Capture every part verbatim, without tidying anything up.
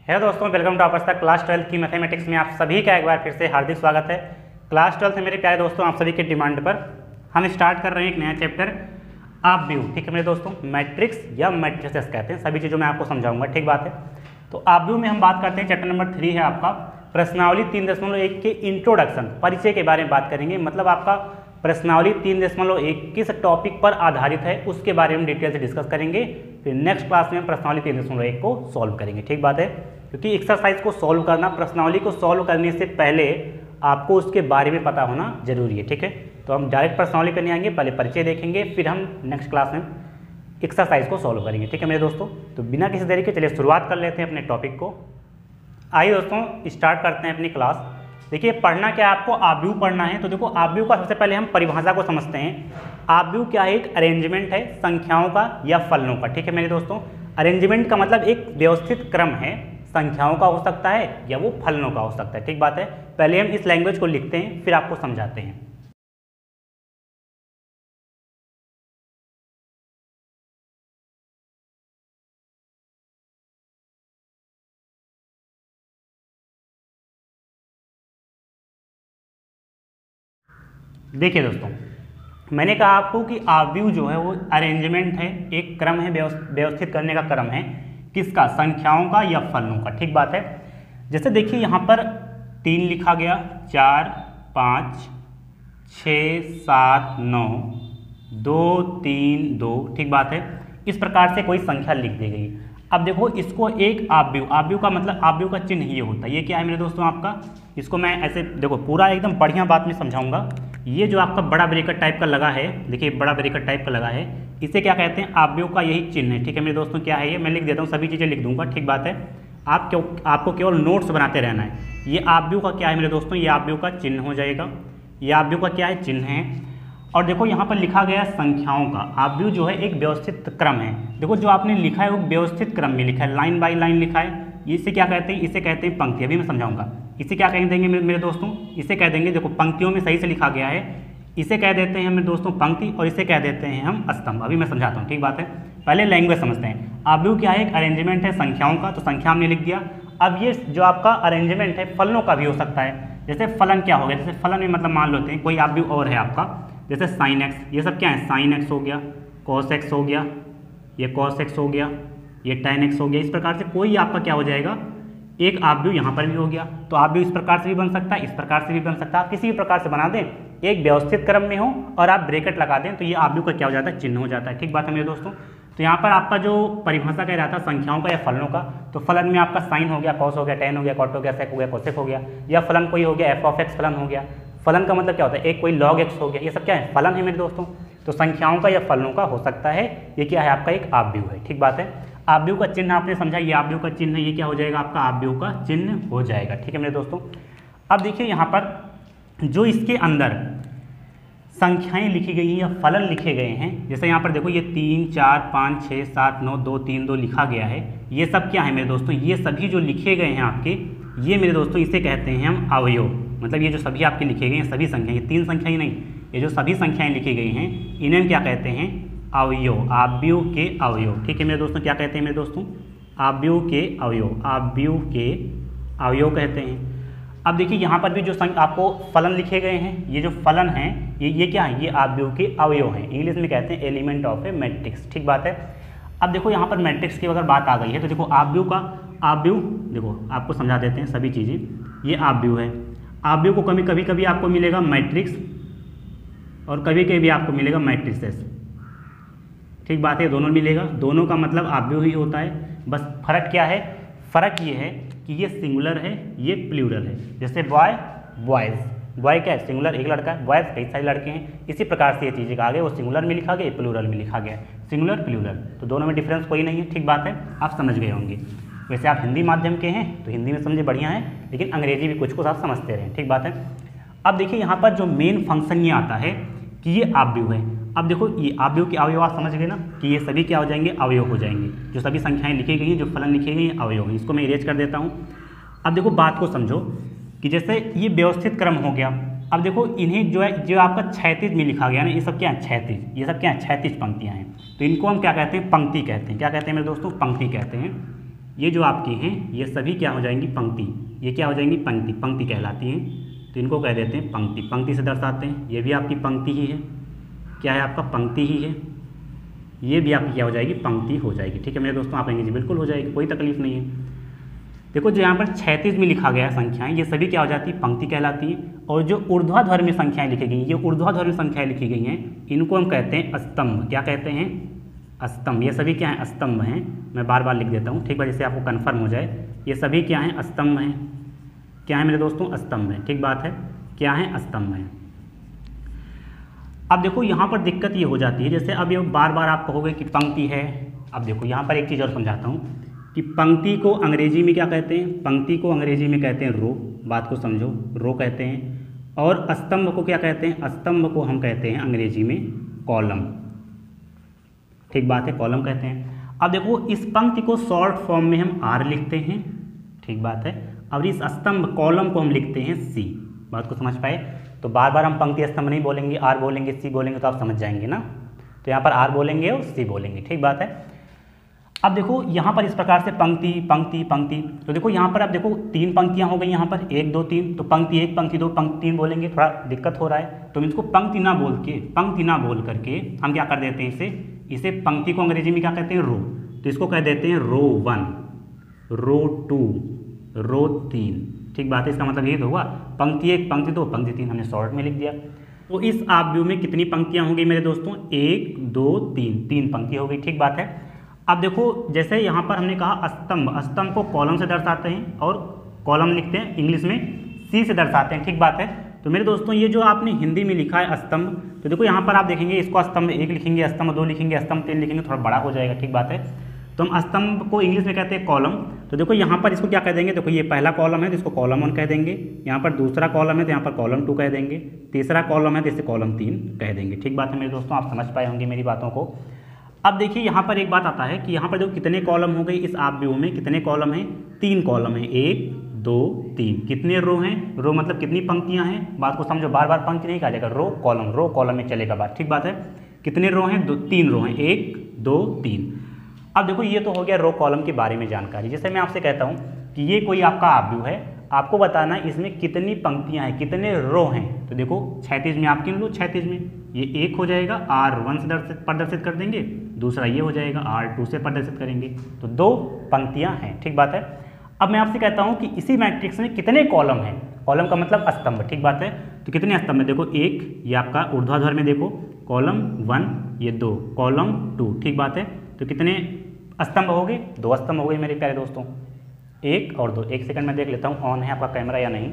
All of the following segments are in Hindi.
है दोस्तों, वेलकम टू आपस तक क्लास ट्वेल्थ की मैथमेटिक्स में आप सभी का एक बार फिर से हार्दिक स्वागत है। क्लास ट्वेल्थ में मेरे प्यारे दोस्तों आप सभी के डिमांड पर हम स्टार्ट कर रहे हैं एक नया चैप्टर आप व्यू। ठीक है मेरे दोस्तों, मैट्रिक्स या मैट्रिसेस कहते हैं, सभी चीज़ों में आपको समझाऊंगा। ठीक बात है। तो आप व्यू में हम बात करते हैं, चैप्टर नंबर थ्री है आपका प्रश्नावली तीन दशमलव एक के इंट्रोडक्शन, परिचय के बारे में बात करेंगे। मतलब आपका प्रश्नावली तीन दशमलव एक किस टॉपिक पर आधारित है उसके बारे में डिटेल से डिस्कस करेंगे। फिर नेक्स्ट क्लास में हम प्रश्नावली तीन दशमलव एक को सॉल्व करेंगे। ठीक बात है, क्योंकि एक्सरसाइज को सॉल्व करना, प्रश्नावली को सॉल्व करने से पहले आपको उसके बारे में पता होना जरूरी है। ठीक है, तो हम डायरेक्ट प्रश्नावली करने आएंगे, पहले परिचय देखेंगे, फिर हम नेक्स्ट क्लास में एक्सरसाइज को सॉल्व करेंगे। ठीक है मेरे दोस्तों, तो बिना किसी देरी के चलिए शुरुआत कर लेते हैं अपने टॉपिक को। आइए दोस्तों स्टार्ट करते हैं अपनी क्लास। देखिए पढ़ना क्या है आपको, आव्यूह पढ़ना है। तो देखो आव्यूह का सबसे पहले हम परिभाषा को समझते हैं। आव्यूह क्या है? एक अरेंजमेंट है संख्याओं का या फलनों का। ठीक है मेरे दोस्तों, अरेंजमेंट का मतलब एक व्यवस्थित क्रम है, संख्याओं का हो सकता है या वो फलनों का हो सकता है। ठीक बात है, पहले हम इस लैंग्वेज को लिखते हैं फिर आपको समझाते हैं। देखिए दोस्तों, मैंने कहा आपको कि आव्यूह जो है वो अरेंजमेंट है, एक क्रम है, व्यवस्थित करने का क्रम है। किसका? संख्याओं का या फलनों का। ठीक बात है। जैसे देखिए यहाँ पर तीन लिखा गया, चार, पाँच, छः, सात, नौ, दो, तीन, दो। ठीक बात है, इस प्रकार से कोई संख्या लिख दी गई। अब देखो इसको एक आव्यूह, आव्यूह का मतलब आव्यूह का चिन्ह ये होता है। ये क्या है मेरे दोस्तों आपका, इसको मैं ऐसे देखो पूरा एकदम बढ़िया बात में समझाऊंगा। ये जो आपका बड़ा ब्रैकेट टाइप का लगा है, देखिए बड़ा ब्रैकेट टाइप का लगा है, इसे क्या कहते हैं? आव्यूह का यही चिन्ह है। ठीक है मेरे दोस्तों, क्या है ये? मैं लिख देता हूँ, सभी चीज़ें लिख दूंगा। ठीक बात है, आप क्यों आपको केवल नोट्स बनाते रहना है। ये आव्यूह का क्या है मेरे दोस्तों? ये आव्यूह का चिन्ह हो जाएगा। ये आव्यूह का क्या है? चिन्ह है। और देखो यहाँ पर लिखा गया संख्याओं का। आव्यूह जो है एक व्यवस्थित क्रम है। देखो जो आपने लिखा है वो व्यवस्थित क्रम में लिखा है, लाइन बाय लाइन लिखा है। इसे क्या कहते हैं? इसे कहते हैं पंक्ति। अभी मैं समझाऊंगा। इसे क्या कह देंगे मेरे दोस्तों? इसे कह देंगे, देखो पंक्तियों में सही से लिखा गया है, इसे कह देते हैं मेरे दोस्तों पंक्ति, और इसे कह देते हैं हम स्तंभ। अभी मैं समझाता हूँ। ठीक बात है, पहले लैंग्वेज समझते हैं। आव्यूह क्या है? एक अरेंजमेंट है संख्याओं का, तो संख्या हमने लिख दिया। अब ये जो आपका अरेंजमेंट है फलनों का भी हो सकता है। जैसे फलन क्या हो गया? जैसे फलन में मतलब मान लेते हैं कोई आव्यूह और है आपका, जैसे साइन एक्स, ये सब क्या है? साइन एक्स हो गया, कॉस एक्स हो गया, ये कॉस एक्स हो गया, ये टेन एक्स हो गया। इस प्रकार से कोई आपका क्या हो जाएगा? एक आव्यूह यहाँ पर भी हो गया। तो आव्यूह इस प्रकार से भी बन सकता है, इस प्रकार से भी बन सकता है। आप किसी भी प्रकार से बना दें, एक व्यवस्थित क्रम में हो और आप ब्रैकेट लगा दें, तो ये आव्यूह का क्या हो जाता है? चिन्ह हो जाता है। ठीक बात है मेरे दोस्तों। तो यहाँ पर आपका जो परिभाषा कह रहा था संख्याओं का या फलनों का, तो फलन में आपका साइन हो गया, कॉस हो गया, टेन हो गया, कॉट हो गया, सेक हो गया, कोसेक हो गया, या फलन कोई हो गया, एफ ऑफ एक्स फलन हो गया। फलन का मतलब क्या होता है? एक कोई लॉग एक्स हो गया। ये सब क्या है? फलन है मेरे दोस्तों। तो संख्याओं का या फलनों का हो सकता है। ये क्या है? आपका एक आव्यूह है। ठीक बात है। आव्यूह का चिन्ह आपने समझा, ये आव्यूह का चिन्ह, ये क्या हो जाएगा? आपका आव्यूह का चिन्ह हो जाएगा। ठीक है मेरे दोस्तों। अब देखिए यहाँ पर जो इसके अंदर संख्याएं लिखी गई हैं या फलन लिखे गए हैं, जैसे यहाँ पर देखो ये तीन, चार, पाँच, छः, सात, नौ, दो, तीन, दो लिखा गया है। ये सब क्या है मेरे दोस्तों? ये सभी जो लिखे गए हैं आपके, ये मेरे दोस्तों इसे कहते हैं हम अवयव। मतलब ये जो सभी आपके लिखे गए हैं सभी संख्याएं, ये तीन संख्याएं नहीं, ये जो सभी संख्याएं लिखी गई हैं इन्हें क्या कहते हैं? अवयव, आव्यूह के अवयव। ठीक है मेरे दोस्तों, क्या कहते हैं मेरे दोस्तों? आव्यूह के अवयव, आव्यूह के अवयव कहते हैं। अब देखिए यहाँ पर भी जो संख्या आपको फलन लिखे गए हैं, ये जो फलन हैं ये ये क्या है? ये आव्यूह के अवयव हैं। इंग्लिश में कहते हैं एलिमेंट ऑफ ए मैट्रिक्स। ठीक बात है। अब देखो यहाँ पर मैट्रिक्स की अगर बात आ गई है, तो देखो आव्यूह का आव्यूह, देखो आपको समझा देते हैं सभी चीज़ें। ये आव्यूह है। आव्यूह को कभी कभी कभी आपको मिलेगा मैट्रिक्स और कभी कभी आपको मिलेगा मैट्रिसेस। ठीक बात है, दोनों मिलेगा। दोनों का मतलब आव्यूह ही होता है। बस फर्क क्या है? फर्क ये है कि ये सिंगुलर है, ये प्लूरल है। जैसे बॉय, बॉयज़, बॉय क्या है? सिंगुलर, एक लड़का है, बॉयज़ कई सारे लड़के हैं। इसी प्रकार से ये चीज़ें आगे वो सिंगुलर में लिखा गया, प्लूरल में लिखा गया, सिंगुलर प्लूरल, तो दोनों में डिफरेंस कोई नहीं है। ठीक बात है, आप समझ गए होंगे। वैसे आप हिंदी माध्यम के हैं तो हिंदी में समझे बढ़िया है, लेकिन अंग्रेजी भी कुछ कुछ आप समझते रहें। ठीक बात है। अब देखिए यहाँ पर जो मेन फंक्शन ये आता है कि ये आव्यूह है। अब देखो ये आव्यूह के अवयव आप समझ गए ना, कि ये सभी क्या हो जाएंगे? अवयव हो जाएंगे। जो सभी संख्याएं लिखी गई हैं, जो फलन लिखे गए हैं, अवयव हैं। इसको मैं इरेज कर देता हूँ। अब देखो बात को समझो कि जैसे ये व्यवस्थित क्रम हो गया। अब देखो इन्हें जो है, जो आपका क्षैतिज में लिखा गया ना, ये सब क्या है? क्षैतिज, ये सब क्या है? क्षैतिज पंक्तियाँ हैं। तो इनको हम क्या कहते हैं? पंक्ति कहते हैं। क्या कहते हैं मेरे दोस्तों? पंक्ति कहते हैं। ये जो आपकी हैं ये सभी क्या हो जाएंगी, पंक्ति। ये क्या हो जाएंगी, पंक्ति। पंक्ति कहलाती हैं, तो इनको कह देते हैं पंक्ति। पंक्ति से दर्शाते हैं। ये भी आपकी पंक्ति ही है, क्या है आपका, पंक्ति ही है। ये भी आपकी क्या हो जाएगी, पंक्ति हो जाएगी। ठीक है मेरे दोस्तों, आप कहेंगे जी बिल्कुल हो जाएगी, कोई तकलीफ नहीं है। देखो जो यहाँ पर क्षैतिज में लिखा गया है संख्याएं, ये सभी क्या हो जाती है, पंक्ति कहलाती हैं। और जो ऊर्ध्वाधर में संख्याएं लिखी गई, ये ऊर्ध्वाधर में संख्याएं लिखी गई हैं, इनको हम कहते हैं स्तंभ। क्या कहते हैं, स्तंभ। ये सभी क्या हैं, स्तंभ हैं। मैं बार बार लिख देता हूँ, ठीक है, जिससे आपको कन्फर्म हो जाए। ये सभी क्या हैं, स्तंभ हैं। क्या है मेरे दोस्तों, स्तंभ हैं। ठीक बात है, क्या है, स्तंभ हैं। अब देखो यहाँ पर दिक्कत ये हो जाती है, जैसे अब ये बार बार आप कहोगे कि पंक्ति है। अब देखो यहाँ पर एक चीज़ और समझाता हूँ कि पंक्ति को अंग्रेजी में क्या कहते हैं, पंक्ति को अंग्रेजी में कहते हैं रो। बात को समझो, रो कहते हैं। और स्तंभ को क्या कहते हैं, स्तंभ को हम कहते हैं अंग्रेजी में कॉलम। ठीक बात है, कॉलम कहते हैं। अब देखो इस पंक्ति को शॉर्ट फॉर्म में हम आर लिखते हैं। ठीक बात है। और इस स्तंभ कॉलम को हम लिखते हैं सी। बात को समझ पाए। तो बार बार हम पंक्ति स्तंभ नहीं बोलेंगे, आर बोलेंगे, सी बोलेंगे, तो आप समझ जाएंगे ना। तो यहाँ पर आर बोलेंगे और सी बोलेंगे। ठीक बात है। अब देखो यहाँ पर इस प्रकार से पंक्ति पंक्ति पंक्ति, तो देखो यहाँ पर अब देखो तीन पंक्तियाँ हो गई, यहाँ पर एक दो तीन, तो पंक्ति एक, पंक्ति दो, पंक्ति तीन बोलेंगे, थोड़ा दिक्कत हो रहा है। तो इसको पंक्ति ना बोल के, पंक्ति ना बोल करके हम क्या कर देते हैं, इसे इसे पंक्ति को अंग्रेजी में क्या कहते हैं, रो। तो इसको कह देते हैं रो वन, रो टू, रो तीन। ठीक बात है। इसका मतलब ये तो हुआ पंक्ति एक, पंक्ति दो, पंक्ति तीन, हमने शॉर्ट में लिख दिया। तो इस आव्यूह में कितनी पंक्तियाँ होंगी मेरे दोस्तों, एक दो तीन, तीन पंक्ति हो गई। ठीक बात है। अब देखो जैसे यहाँ पर हमने कहा स्तंभ, स्तंभ को कॉलम से दर्शाते हैं और कॉलम लिखते हैं इंग्लिश में सी से दर्शाते हैं। ठीक बात है। तो मेरे दोस्तों ये जो आपने हिंदी में लिखा है स्तंभ, तो देखो यहाँ पर आप देखेंगे इसको स्तंभ एक लिखेंगे, स्तंभ दो लिखेंगे, स्तंभ तीन लिखेंगे, थोड़ा बड़ा हो जाएगा। ठीक बात है। तो हम स्तंभ को इंग्लिश में कहते हैं कॉलम। तो देखो यहाँ पर इसको क्या कह देंगे, देखो ये पहला कॉलम है तो इसको कॉलम वन कह देंगे, यहाँ पर दूसरा कॉलम है तो यहाँ पर कॉलम टू कह देंगे, तीसरा कॉलम है तो इसे कॉलम तीन कह देंगे। ठीक बात है मेरे दोस्तों, आप समझ पाए होंगे मेरी बातों को। अब देखिए यहाँ पर एक बात आता है कि यहाँ पर जो कितने कॉलम हो गए इस आव्यूह में, कितने कॉलम हैं, तीन कॉलम हैं, एक दो तीन। कितने रो हैं, रो मतलब कितनी पंक्तियाँ हैं। बात को समझो, बार बार पंक्ति नहीं कहा जाएगा, रो कॉलम, रो कॉलम में चलेगा बात। ठीक बात है। कितने रो हैं, दो, तीन रो हैं, एक दो तीन। अब देखो ये तो हो गया रो कॉलम के बारे में जानकारी। जैसे मैं आपसे कहता हूँ कि ये कोई आपका आव्यूह है, आपको बताना है इसमें कितनी पंक्तियाँ हैं, कितने रो हैं। तो देखो क्षैतिज में आप गिन लो, क्षैतिज में ये एक हो जाएगा, आर वन से दर्शित प्रदर्शित कर देंगे, दूसरा ये हो जाएगा, आर टू से प्रदर्शित करेंगे, तो दो पंक्तियाँ हैं। ठीक बात है। अब मैं आपसे कहता हूँ कि इसी मैट्रिक्स में कितने कॉलम हैं, कॉलम का मतलब स्तंभ। ठीक बात है। तो कितने स्तंभ है, देखो एक, ये आपका ऊर्ध्वाधर में देखो कॉलम वन, ये दो, कॉलम टू। ठीक बात है। तो कितने स्तंभ हो गए, दो स्तंभ हो गए मेरे प्यारे दोस्तों, एक और दो। एक सेकंड में देख लेता हूँ ऑन है आपका कैमरा या नहीं।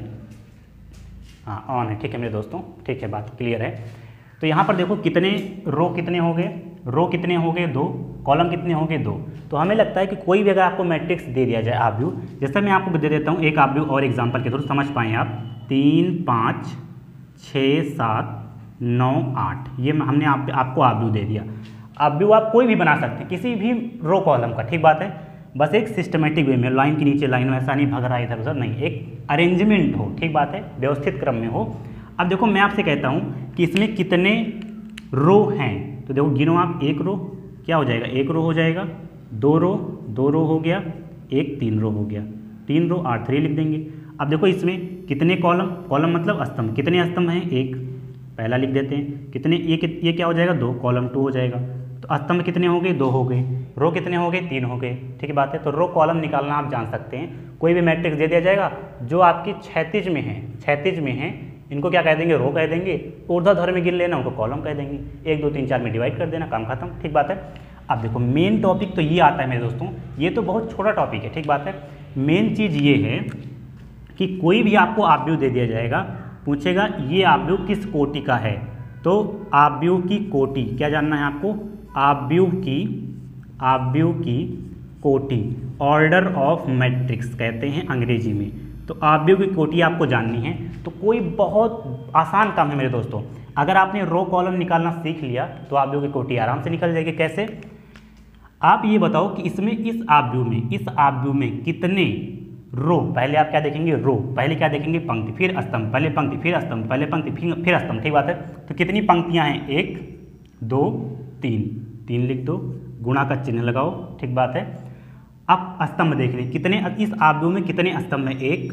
हाँ ऑन है। ठीक है मेरे दोस्तों, ठीक है, बात क्लियर है। तो यहाँ पर देखो कितने रो कितने हो गए, रो कितने हो गए, दो, कॉलम कितने हो गए, दो। तो हमें लगता है कि कोई भी अगर आपको मैट्रिक्स दे दिया जाए आव्यूह, जैसे मैं आपको दे देता हूँ एक आव्यूह और एग्जाम्पल के थ्रू समझ पाएँ आप, तीन पाँच छः सात नौ आठ, ये हमने आप, आपको आव्यूह दे दिया। आव्यूह आप कोई भी बना सकते हैं, किसी भी रो कॉलम का। ठीक बात है। बस एक सिस्टमेटिक वे में, लाइन के नीचे लाइन, ऐसा नहीं भग रहा है इधर उधर, नहीं, एक अरेंजमेंट हो। ठीक बात है, व्यवस्थित क्रम में हो। अब देखो मैं आपसे कहता हूँ कि इसमें कितने रो हैं, तो देखो गिनो आप, एक रो क्या हो जाएगा, एक रो हो जाएगा, दो रो, दो रो हो गया, एक तीन रो हो गया, तीन रो आर थ्री लिख देंगे। अब देखो इसमें कितने कॉलम, कॉलम मतलब स्तंभ, कितने स्तंभ हैं, एक, पहला लिख देते हैं। कितने, ये ये क्या हो जाएगा, दो, कॉलम टू हो जाएगा। तो स्तंभ कितने हो गए, दो हो गए, रो कितने हो गए, तीन हो गए। ठीक है बात है। तो रो कॉलम निकालना आप जान सकते हैं। कोई भी मैट्रिक्स दे दिया जाएगा जो आपकी क्षैतिज में है, क्षैतिज में है, इनको क्या कह देंगे, रो कह देंगे। ऊर्ध्वाधर में गिन लेना, उनको कॉलम कह देंगे। एक दो तीन चार में डिवाइड कर देना, काम खत्म। ठीक बात है। अब देखो मेन टॉपिक तो ये आता है मेरे दोस्तों, ये तो बहुत छोटा टॉपिक है। ठीक बात है। मेन चीज़ ये है कि कोई भी आपको आव्यूह दे दिया जाएगा, पूछेगा ये आव्यूह किस कोटि का है, तो आव्यूह की कोटि क्या जानना है आपको, आव्यूह की आव्यूह की कोटि, ऑर्डर ऑफ मैट्रिक्स कहते हैं अंग्रेजी में। तो आव्यूह की कोटि आपको जाननी है। तो कोई बहुत आसान काम है मेरे दोस्तों, अगर आपने रो कॉलम निकालना सीख लिया तो आव्यूह की कोटि आराम से निकल जाएगी। कैसे, आप ये बताओ कि इसमें इस आव्यूह में इस आव्यूह में कितने रो, पहले आप क्या देखेंगे, रो, पहले क्या देखेंगे, पंक्ति, फिर स्तंभ, पहले पंक्ति फिर स्तंभ, पहले पंक्ति फिर फिर स्तंभ। ठीक बात है। तो कितनी पंक्तियां हैं, एक दो तीन, तीन लिख दो, गुणा का चिन्ह लगाओ। ठीक बात है। अब स्तंभ देख लें, कितने इस आव्यूह में कितने स्तंभ हैं, एक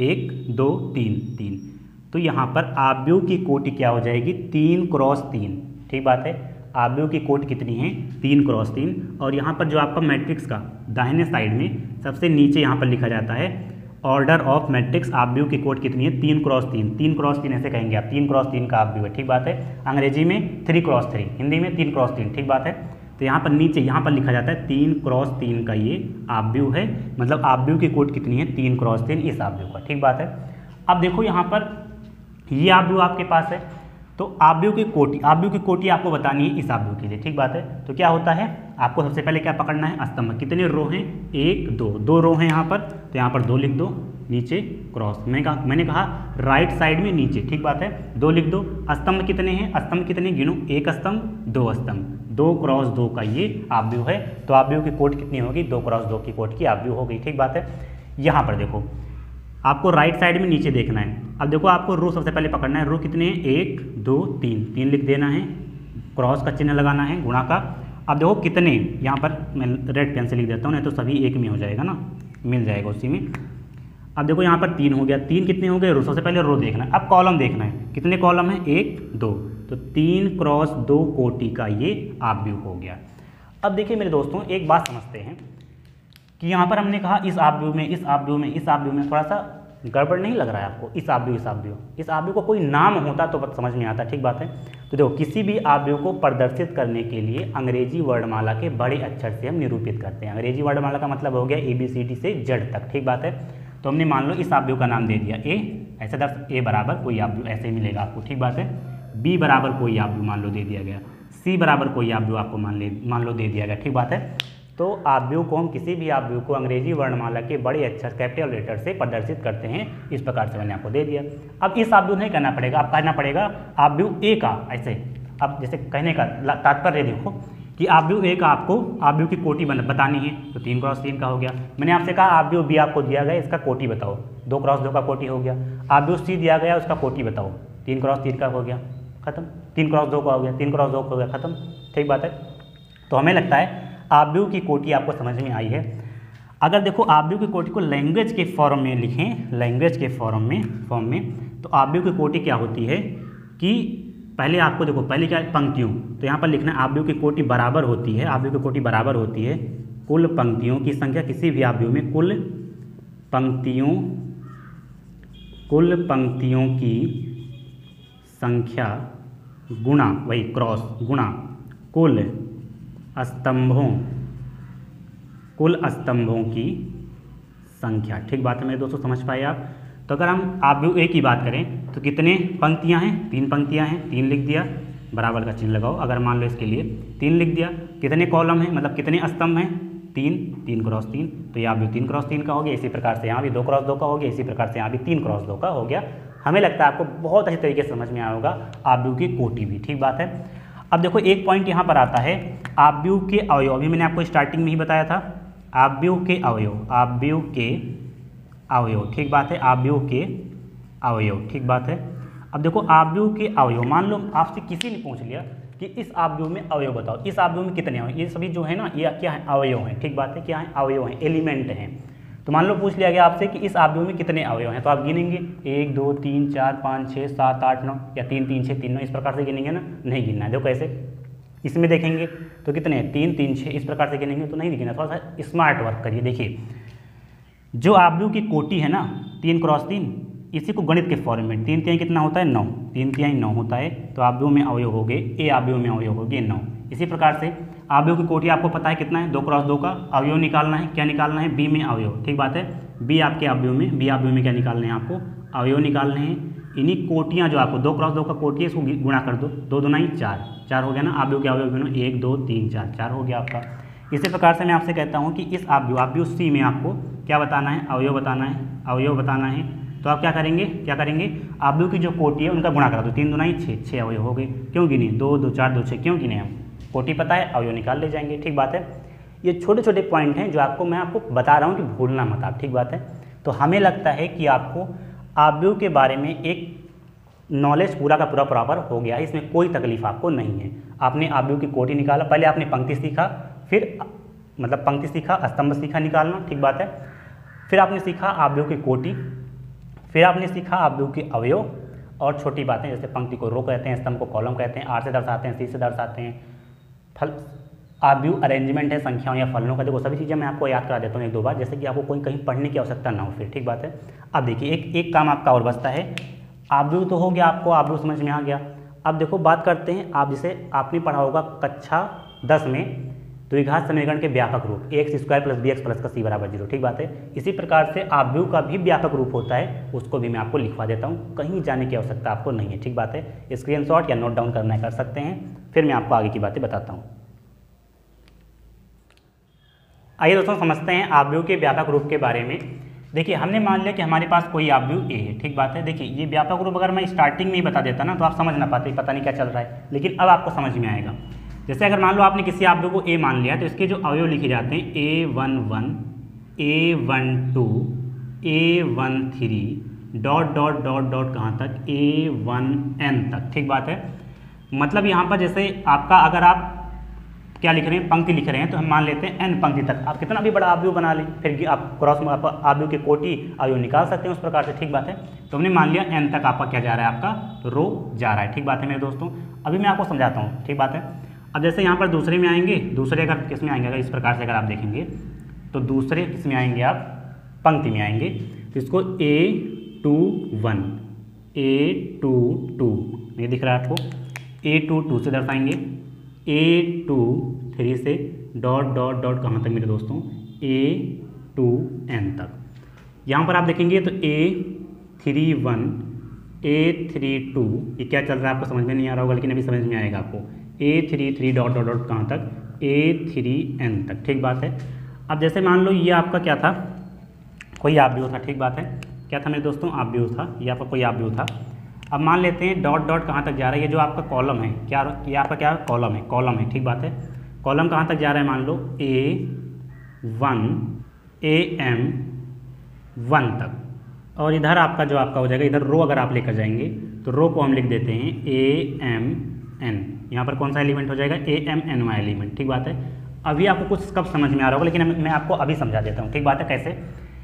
एक दो तीन तीन, तो यहाँ पर आव्यूह की कोटि क्या हो जाएगी, तीन क्रॉस तीन। ठीक बात है, आव्यूह की कोटि कितनी है, तीन क्रॉस तीन। और यहाँ पर जो आपका मैट्रिक्स का दाहिने साइड में सबसे नीचे यहाँ पर लिखा जाता है ऑर्डर ऑफ मैट्रिक्स, आव्यूह की कोटि कितनी है, तीन क्रॉस तीन। तीन क्रॉस तीन ऐसे कहेंगे आप, तीन क्रॉस तीन का आव्यूह है। ठीक बात है, अंग्रेजी में थ्री क्रॉस थ्री, हिंदी में तीन क्रॉस तीन। ठीक बात है, तो यहाँ पर नीचे यहाँ पर लिखा जाता है तीन क्रॉस तीन का ये आव्यूह है, मतलब आव्यूह की कोटि कितनी है, तीन क्रॉस तीन इस आव्यूह का। ठीक बात है, अब देखो यहाँ पर ये आव्यूह आपके पास है, तो आव्यूह की कोटि, आव्यूह की कोटि आपको बतानी है इस आव्यूह के लिए। ठीक बात है, तो क्या होता है, आपको सबसे पहले क्या पकड़ना है, स्तंभ। कितने रो हैं, एक दो, दो रो हैं यहाँ पर, तो यहाँ पर दो लिख दो, नीचे क्रॉस। मैंने कहा मैंने कहा राइट साइड में नीचे। ठीक बात है, दो लिख दो। स्तंभ कितने हैं, स्तंभ कितने गिनो, एक स्तंभ दो स्तंभ, दो क्रॉस दो का ये आव्यूह है, तो आव्यूह की कोटि कितनी होगी, दो क्रॉस दो की कोटि की आव्यूह हो गई। ठीक बात है, यहाँ पर देखो आपको राइट साइड में नीचे देखना है। अब देखो आपको रो सबसे पहले पकड़ना है, रो कितने हैं, एक दो तीन, तीन लिख देना है, क्रॉस का चिन्ह लगाना है, गुणा का। अब देखो कितने, यहाँ पर मैं रेड पेन से लिख देता हूँ, नहीं तो सभी एक में हो जाएगा ना, मिल जाएगा उसी में। अब देखो यहाँ पर तीन हो गया, तीन कितने हो गए, रो सबसे पहले रो देखना है। अब कॉलम देखना है, कितने कॉलम है, एक दो, तो तीन क्रॉस दो कोटि का ये आव्यूह हो गया। अब देखिए मेरे दोस्तों, एक बात समझते हैं कि यहाँ पर हमने कहा इस आव्यूह में, इस आव्यूह में, इस आव्यूह में थोड़ा सा गड़बड़ नहीं लग रहा है आपको, इस आव्यूह इस आव्यूह इस आव्यूह को कोई नाम होता तो समझ में आता। ठीक बात है, तो देखो किसी भी आव्यूह को प्रदर्शित करने के लिए अंग्रेजी वर्णमाला के बड़े अक्षर से हम निरूपित करते हैं। अंग्रेजी वर्णमाला का मतलब हो गया ए बी सी डी से जेड तक। ठीक बात है, तो हमने मान लो इस आव्यूह का नाम दे दिया ए, ऐसे दर्श ए बराबर कोई आव्यूह ऐसे ही मिलेगा आपको। ठीक बात है, बी बराबर कोई आव्यूह मान लो दे दिया गया, सी बराबर कोई आव्यूह आपको मान ले मान लो दे दिया गया। ठीक बात है, तो आव्यूह को हम किसी भी आव्यूह को अंग्रेजी वर्णमाला के बड़े अक्षर कैपिटल लेटर से प्रदर्शित करते हैं, इस प्रकार से मैंने आपको दे दिया। अब इस आव्यूह नहीं करना पड़ेगा, अब कहना पड़ेगा आव्यूह ए का, ऐसे। अब जैसे कहने का तात्पर्य देखो कि आव्यूह ए का आपको आव्यूह की कोटि बतानी है, तो तीन क्रॉस तीन का हो गया। मैंने आपसे कहा आव्यूह बी आपको दिया गया, इसका कोटि बताओ, दो क्रॉस दो का कोटि हो गया। आव्यूह सी दिया गया, उसका कोटि बताओ, तीन क्रॉस तीन का हो गया, खत्म। तीन क्रॉस दो का हो गया, तीन क्रॉस दो का हो गया, खत्म। ठीक बात है, तो हमें लगता है आव्यूह की कोटि आपको समझ में आई है। अगर देखो आव्यूह की कोटि को लैंग्वेज के फॉर्म में लिखें, लैंग्वेज के फॉर्म में फॉर्म में तो आव्यूह की कोटि क्या होती है कि पहले आपको देखो, पहले क्या है, पंक्तियों, तो यहाँ पर लिखना है आव्यूह की कोटि बराबर होती है, आव्यूह की कोटि बराबर होती है कुल पंक्तियों की संख्या, किसी भी आव्यूह में कुल पंक्तियों कुल पंक्तियों की संख्या गुणा, वही क्रॉस गुणा कुल स्तंभों कुल स्तंभों की संख्या। ठीक बात है मेरे दोस्तों, समझ पाए आप। तो अगर हम आव्यूह ए की बात करें तो कितने पंक्तियां हैं, तीन पंक्तियां हैं, तीन लिख दिया, बराबर का चिन्ह लगाओ। अगर मान लो इसके लिए तीन लिख दिया, कितने कॉलम हैं, मतलब कितने स्तंभ हैं, तीन, तीन क्रॉस तीन, तो ये आव्यूह तीन क्रॉस तीन का हो गया। इसी प्रकार से यहाँ भी दो क्रॉस दो का हो गया, इसी प्रकार से यहाँ भी तीन क्रॉस दो का हो गया। हमें लगता है आपको बहुत अच्छे तरीके से समझ में आया होगा आव्यूह की कोटि भी। ठीक बात है, अब देखो एक पॉइंट यहाँ पर आता है आव्यूह के अवयव। अभी मैंने आपको स्टार्टिंग में ही बताया था आव्यूह के अवयव, आव्यूह के अवयव। ठीक बात है, आव्यूह के अवयव। ठीक बात है, अब देखो आव्यूह के अवयव, मान लो आपसे किसी ने पूछ लिया कि इस आव्यूह में अवयव बताओ, इस आव्यूह में कितने अवयव, ये सभी जो है ना ये क्या है, अवयव हैं। ठीक बात है, क्या है, अवयव हैं, एलिमेंट हैं। तो मान लो पूछ लिया गया आपसे कि इस आव्यूह में कितने अवयव हैं, तो आप गिनेंगे एक दो तीन चार पाँच छः सात आठ नौ, या तीन तीन छः तीन नौ, इस प्रकार से गिनेंगे ना, नहीं गिनना है। देखो कैसे, इसमें देखेंगे तो कितने हैं, तीन तीन छः, इस प्रकार से गिनेंगे तो नहीं गिनना। थोड़ा सा स्मार्ट वर्क करिए। देखिए जो आव्यूह की कोटि है ना, तीन क्रॉस तीन, इसी को गणित के फॉर्म में तीन तिहाई कितना होता है, नौ, तीन तिहाई नौ होता है, तो आव्यूह में अवयव हो गए, ए आव्यूह में अवयव हो गए नौ। इसी प्रकार से आव्यूह की कोटि आपको पता है कितना है, दो क्रॉस दो का। अवयव निकालना है, क्या निकालना है, बी में अवयव। ठीक बात है, बी आपके आव्यूह में, बी आव्यूह में क्या निकालने हैं आपको, अवयव निकालने हैं। इन्हीं कोटियाँ जो आपको दो क्रॉस दो का कोटि है, इसको गुणा कर दो, दो दुनाई चार, चार हो गया ना। आव्यूह के अवयव गिनो, एक दो तीन चार, चार हो गया आपका। इसी प्रकार से मैं आपसे कहता हूँ कि इस आव्यूह आव्यूह सी में आपको क्या बताना है, अवयव बताना है, अवयव बताना है। तो आप क्या करेंगे क्या करेंगे आव्यूह की जो कोटि है उनका गुणा करा दो, तीन दुनाई छः, छः अवयव हो गए। क्यों गिने, दो दो चार दो छः, क्यों गिने हम, कोटि पता है, अवयव निकाल ले जाएंगे। ठीक बात है, ये छोटे छोटे पॉइंट हैं जो आपको मैं आपको बता रहा हूँ कि भूलना मत आप। ठीक बात है, तो हमें लगता है कि आपको आव्यूह के बारे में एक नॉलेज पूरा का पूरा प्रॉपर हो गया है, इसमें कोई तकलीफ आपको नहीं है। आपने आव्यूह की कोटि निकाला, पहले आपने पंक्ति सीखा, फिर मतलब पंक्ति सीखा, स्तंभ सीखा निकालना, ठीक बात है। फिर आपने सीखा आवयव की कोटि, फिर आपने सीखा आवयव के अवयव और छोटी बातें, जैसे पंक्ति को रो कहते हैं, स्तंभ को कॉलम कहते हैं, आर से दर्शाते हैं, सी से दर्शाते हैं, फल आवयव अरेंजमेंट है संख्याओं या फलनों का। देखो सभी चीज़ें मैं आपको याद करा देता हूँ एक दो बार, जैसे कि आपको कोई कहीं पढ़ने की आवश्यकता ना हो फिर, ठीक बात है। अब देखिए एक एक काम आपका और बचता है, आवयव तो हो गया, आपको आवयव समझ में आ गया। अब देखो बात करते हैं, आप जिसे आपने पढ़ा होगा कक्षा दस में द्विघात समीकरण के व्यापक रूप, A X square plus B X plus का सी बराबर जीरो, ठीक बात है। इसी प्रकार से आवयव का भी व्यापक रूप होता है, उसको भी मैं आपको लिखवा देता हूँ, कहीं जाने की आवश्यकता आपको नहीं है, ठीक बात है। स्क्रीनशॉट या नोट डाउन करना कर सकते हैं, फिर मैं आपको आगे की बातें बताता हूँ। आइए दोस्तों समझते हैं आवयव के व्यापक रूप के बारे में। देखिए हमने मान लिया कि हमारे पास कोई आवयव ए है, ठीक बात है। देखिए ये व्यापक रूप अगर मैं स्टार्टिंग में ही बता देता ना तो आप समझ ना पाते, पता नहीं क्या चल रहा है, लेकिन अब आपको समझ में आएगा। जैसे अगर मान लो आपने किसी आवयव को ए मान लिया तो इसके जो अवयव लिखे जाते हैं A one one, A one two, A one three, dot dot dot dot कहाँ तक, ए वन एन तक, ठीक बात है। मतलब यहाँ पर जैसे आपका अगर आप क्या लिख रहे हैं, पंक्ति लिख रहे हैं, तो हम मान लेते हैं एन पंक्ति तक, आप कितना भी बड़ा आवयव बना लें, फिर आप क्रॉस में आप आवयव के कोटि अवयव निकाल सकते हैं उस प्रकार से, ठीक बात है। तो हमने मान लिया एन तक आपका क्या जा रहा है, आपका रो जा रहा है, ठीक बात है मेरे दोस्तों। अभी मैं आपको समझाता हूँ, ठीक बात है। अब जैसे यहाँ पर दूसरे में आएंगे, दूसरे अगर किस में आएंगे, अगर इस प्रकार से अगर आप देखेंगे तो दूसरे किस में आएंगे, आप पंक्ति में आएंगे, तो इसको A two one, A two two, ये दिख रहा है आपको, ए टू टू से दर्शाएंगे, ए टू थ्री से डॉट डॉट डॉट कहाँ तक मेरे दोस्तों, ए टू एन तक। यहाँ पर आप देखेंगे तो A three one, A three two, ये क्या चल रहा है आपको समझ में नहीं आ रहा होगा, लेकिन अभी समझ में आएगा आपको, A three three dot dot dot कहाँ तक, ए थ्री एन तक, ठीक बात है। अब जैसे मान लो ये आपका क्या था, कोई आवयव था, ठीक बात है। क्या था मेरे दोस्तों, आवयव था, ये आपका कोई आवयव था। अब मान लेते हैं डॉट डॉट कहाँ तक जा रहा है, ये जो आपका कॉलम है, क्या ये आपका क्या कॉलम है, कॉलम है, ठीक बात है। कॉलम कहाँ तक जा रहा है, मान लो A one, A M one तक, और इधर आपका जो आपका हो जाएगा, इधर रो अगर आप लेकर जाएंगे तो रो को हम लिख देते हैं ए एम एन, यहाँ पर कौन सा एलिमेंट हो जाएगा, A M N Y element, ठीक बात है। अभी आपको कुछ कब समझ में आ रहा होगा, लेकिन मैं आपको अभी समझा देता हूँ, ठीक बात है। कैसे,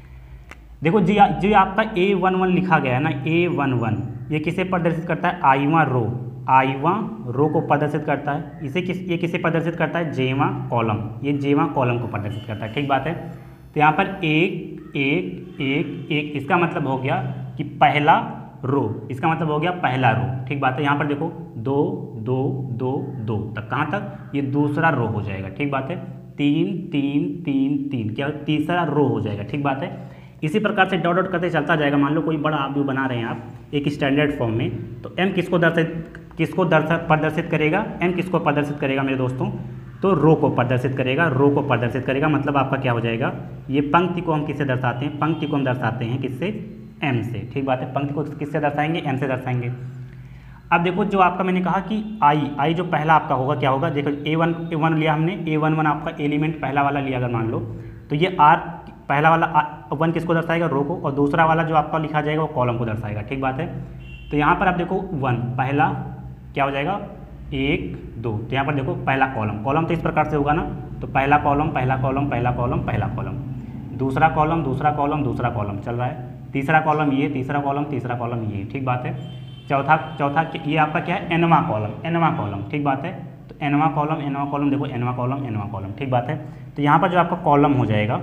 देखो जी जी आपका ए वन वन लिखा गया है ना, ए वन वन, ये किसे प्रदर्शित करता है, आईवा रो, आईवा रो को प्रदर्शित करता है। इसे किस ये किसे प्रदर्शित करता है, जेवा कॉलम, ये जेवा कॉलम को प्रदर्शित करता है, ठीक बात है। तो यहाँ पर एक एक एक एक, इसका मतलब हो गया कि पहला रो, इसका मतलब हो गया पहला रो, ठीक बात है। यहाँ पर देखो दो दो दो दो तक, कहाँ तक, ये दूसरा रो हो जाएगा, ठीक बात है। तीन तीन तीन तीन, क्या तीसरा रो हो जाएगा, ठीक बात है। इसी प्रकार से डॉट डॉट करते चलता जाएगा। मान लो कोई बड़ा आवयव बना रहे हैं आप एक स्टैंडर्ड फॉर्म में, तो एम किसको दर्शित किसको दर्शित प्रदर्शित करेगा, एम किसको प्रदर्शित करेगा मेरे दोस्तों, तो रो को प्रदर्शित करेगा, रो को प्रदर्शित करेगा। मतलब आपका क्या हो जाएगा, ये पंक्ति को हम किससे दर्शाते हैं, पंक्ति को हम दर्शाते हैं किससे, एम से, ठीक बात है। पंक्ति को किससे दर्शाएंगे, एम से दर्शाएंगे। अब देखो जो आपका मैंने कहा कि आई आई जो पहला आपका होगा क्या होगा, देखो ए वन ए वन लिया हमने, ए वन वन आपका एलिमेंट पहला वाला लिया अगर मान लो, तो ये आर पहला वाला वन किसको दर्शाएगा, रो को, और दूसरा वाला जो आपका लिखा जाएगा वो कॉलम को दर्शाएगा, ठीक बात है। तो यहाँ पर आप देखो वन पहला क्या हो जाएगा, एक दो, तो यहाँ पर देखो पहला कॉलम, कॉलम तो इस प्रकार से होगा ना, तो पहला कॉलम पहला कॉलम पहला कॉलम पहला कॉलम, दूसरा कॉलम दूसरा कॉलम दूसरा कॉलम चल रहा है, तीसरा कॉलम ये, तीसरा कॉलम तीसरा कॉलम ये, ठीक बात है। चौथा चौथा ये आपका क्या है, एनवा कॉलम, एनवा कॉलम, ठीक बात है। तो एनवा कॉलम एनवा कॉलम देखो, एनवा कॉलम एनवा कॉलम, ठीक बात है। तो यहाँ पर जो आपका कॉलम हो जाएगा,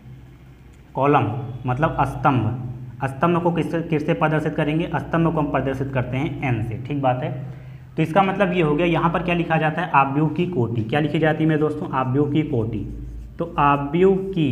कॉलम मतलब स्तंभ, स्तंभ को किससे किससे प्रदर्शित करेंगे, स्तंभ को हम प्रदर्शित करते हैं एन से, ठीक बात है। तो इसका मतलब ये हो गया, यहाँ पर क्या लिखा जाता है, आवयव की कोटि, क्या लिखी जाती है मेरे दोस्तों, आवयव की कोटि। तो आवयव की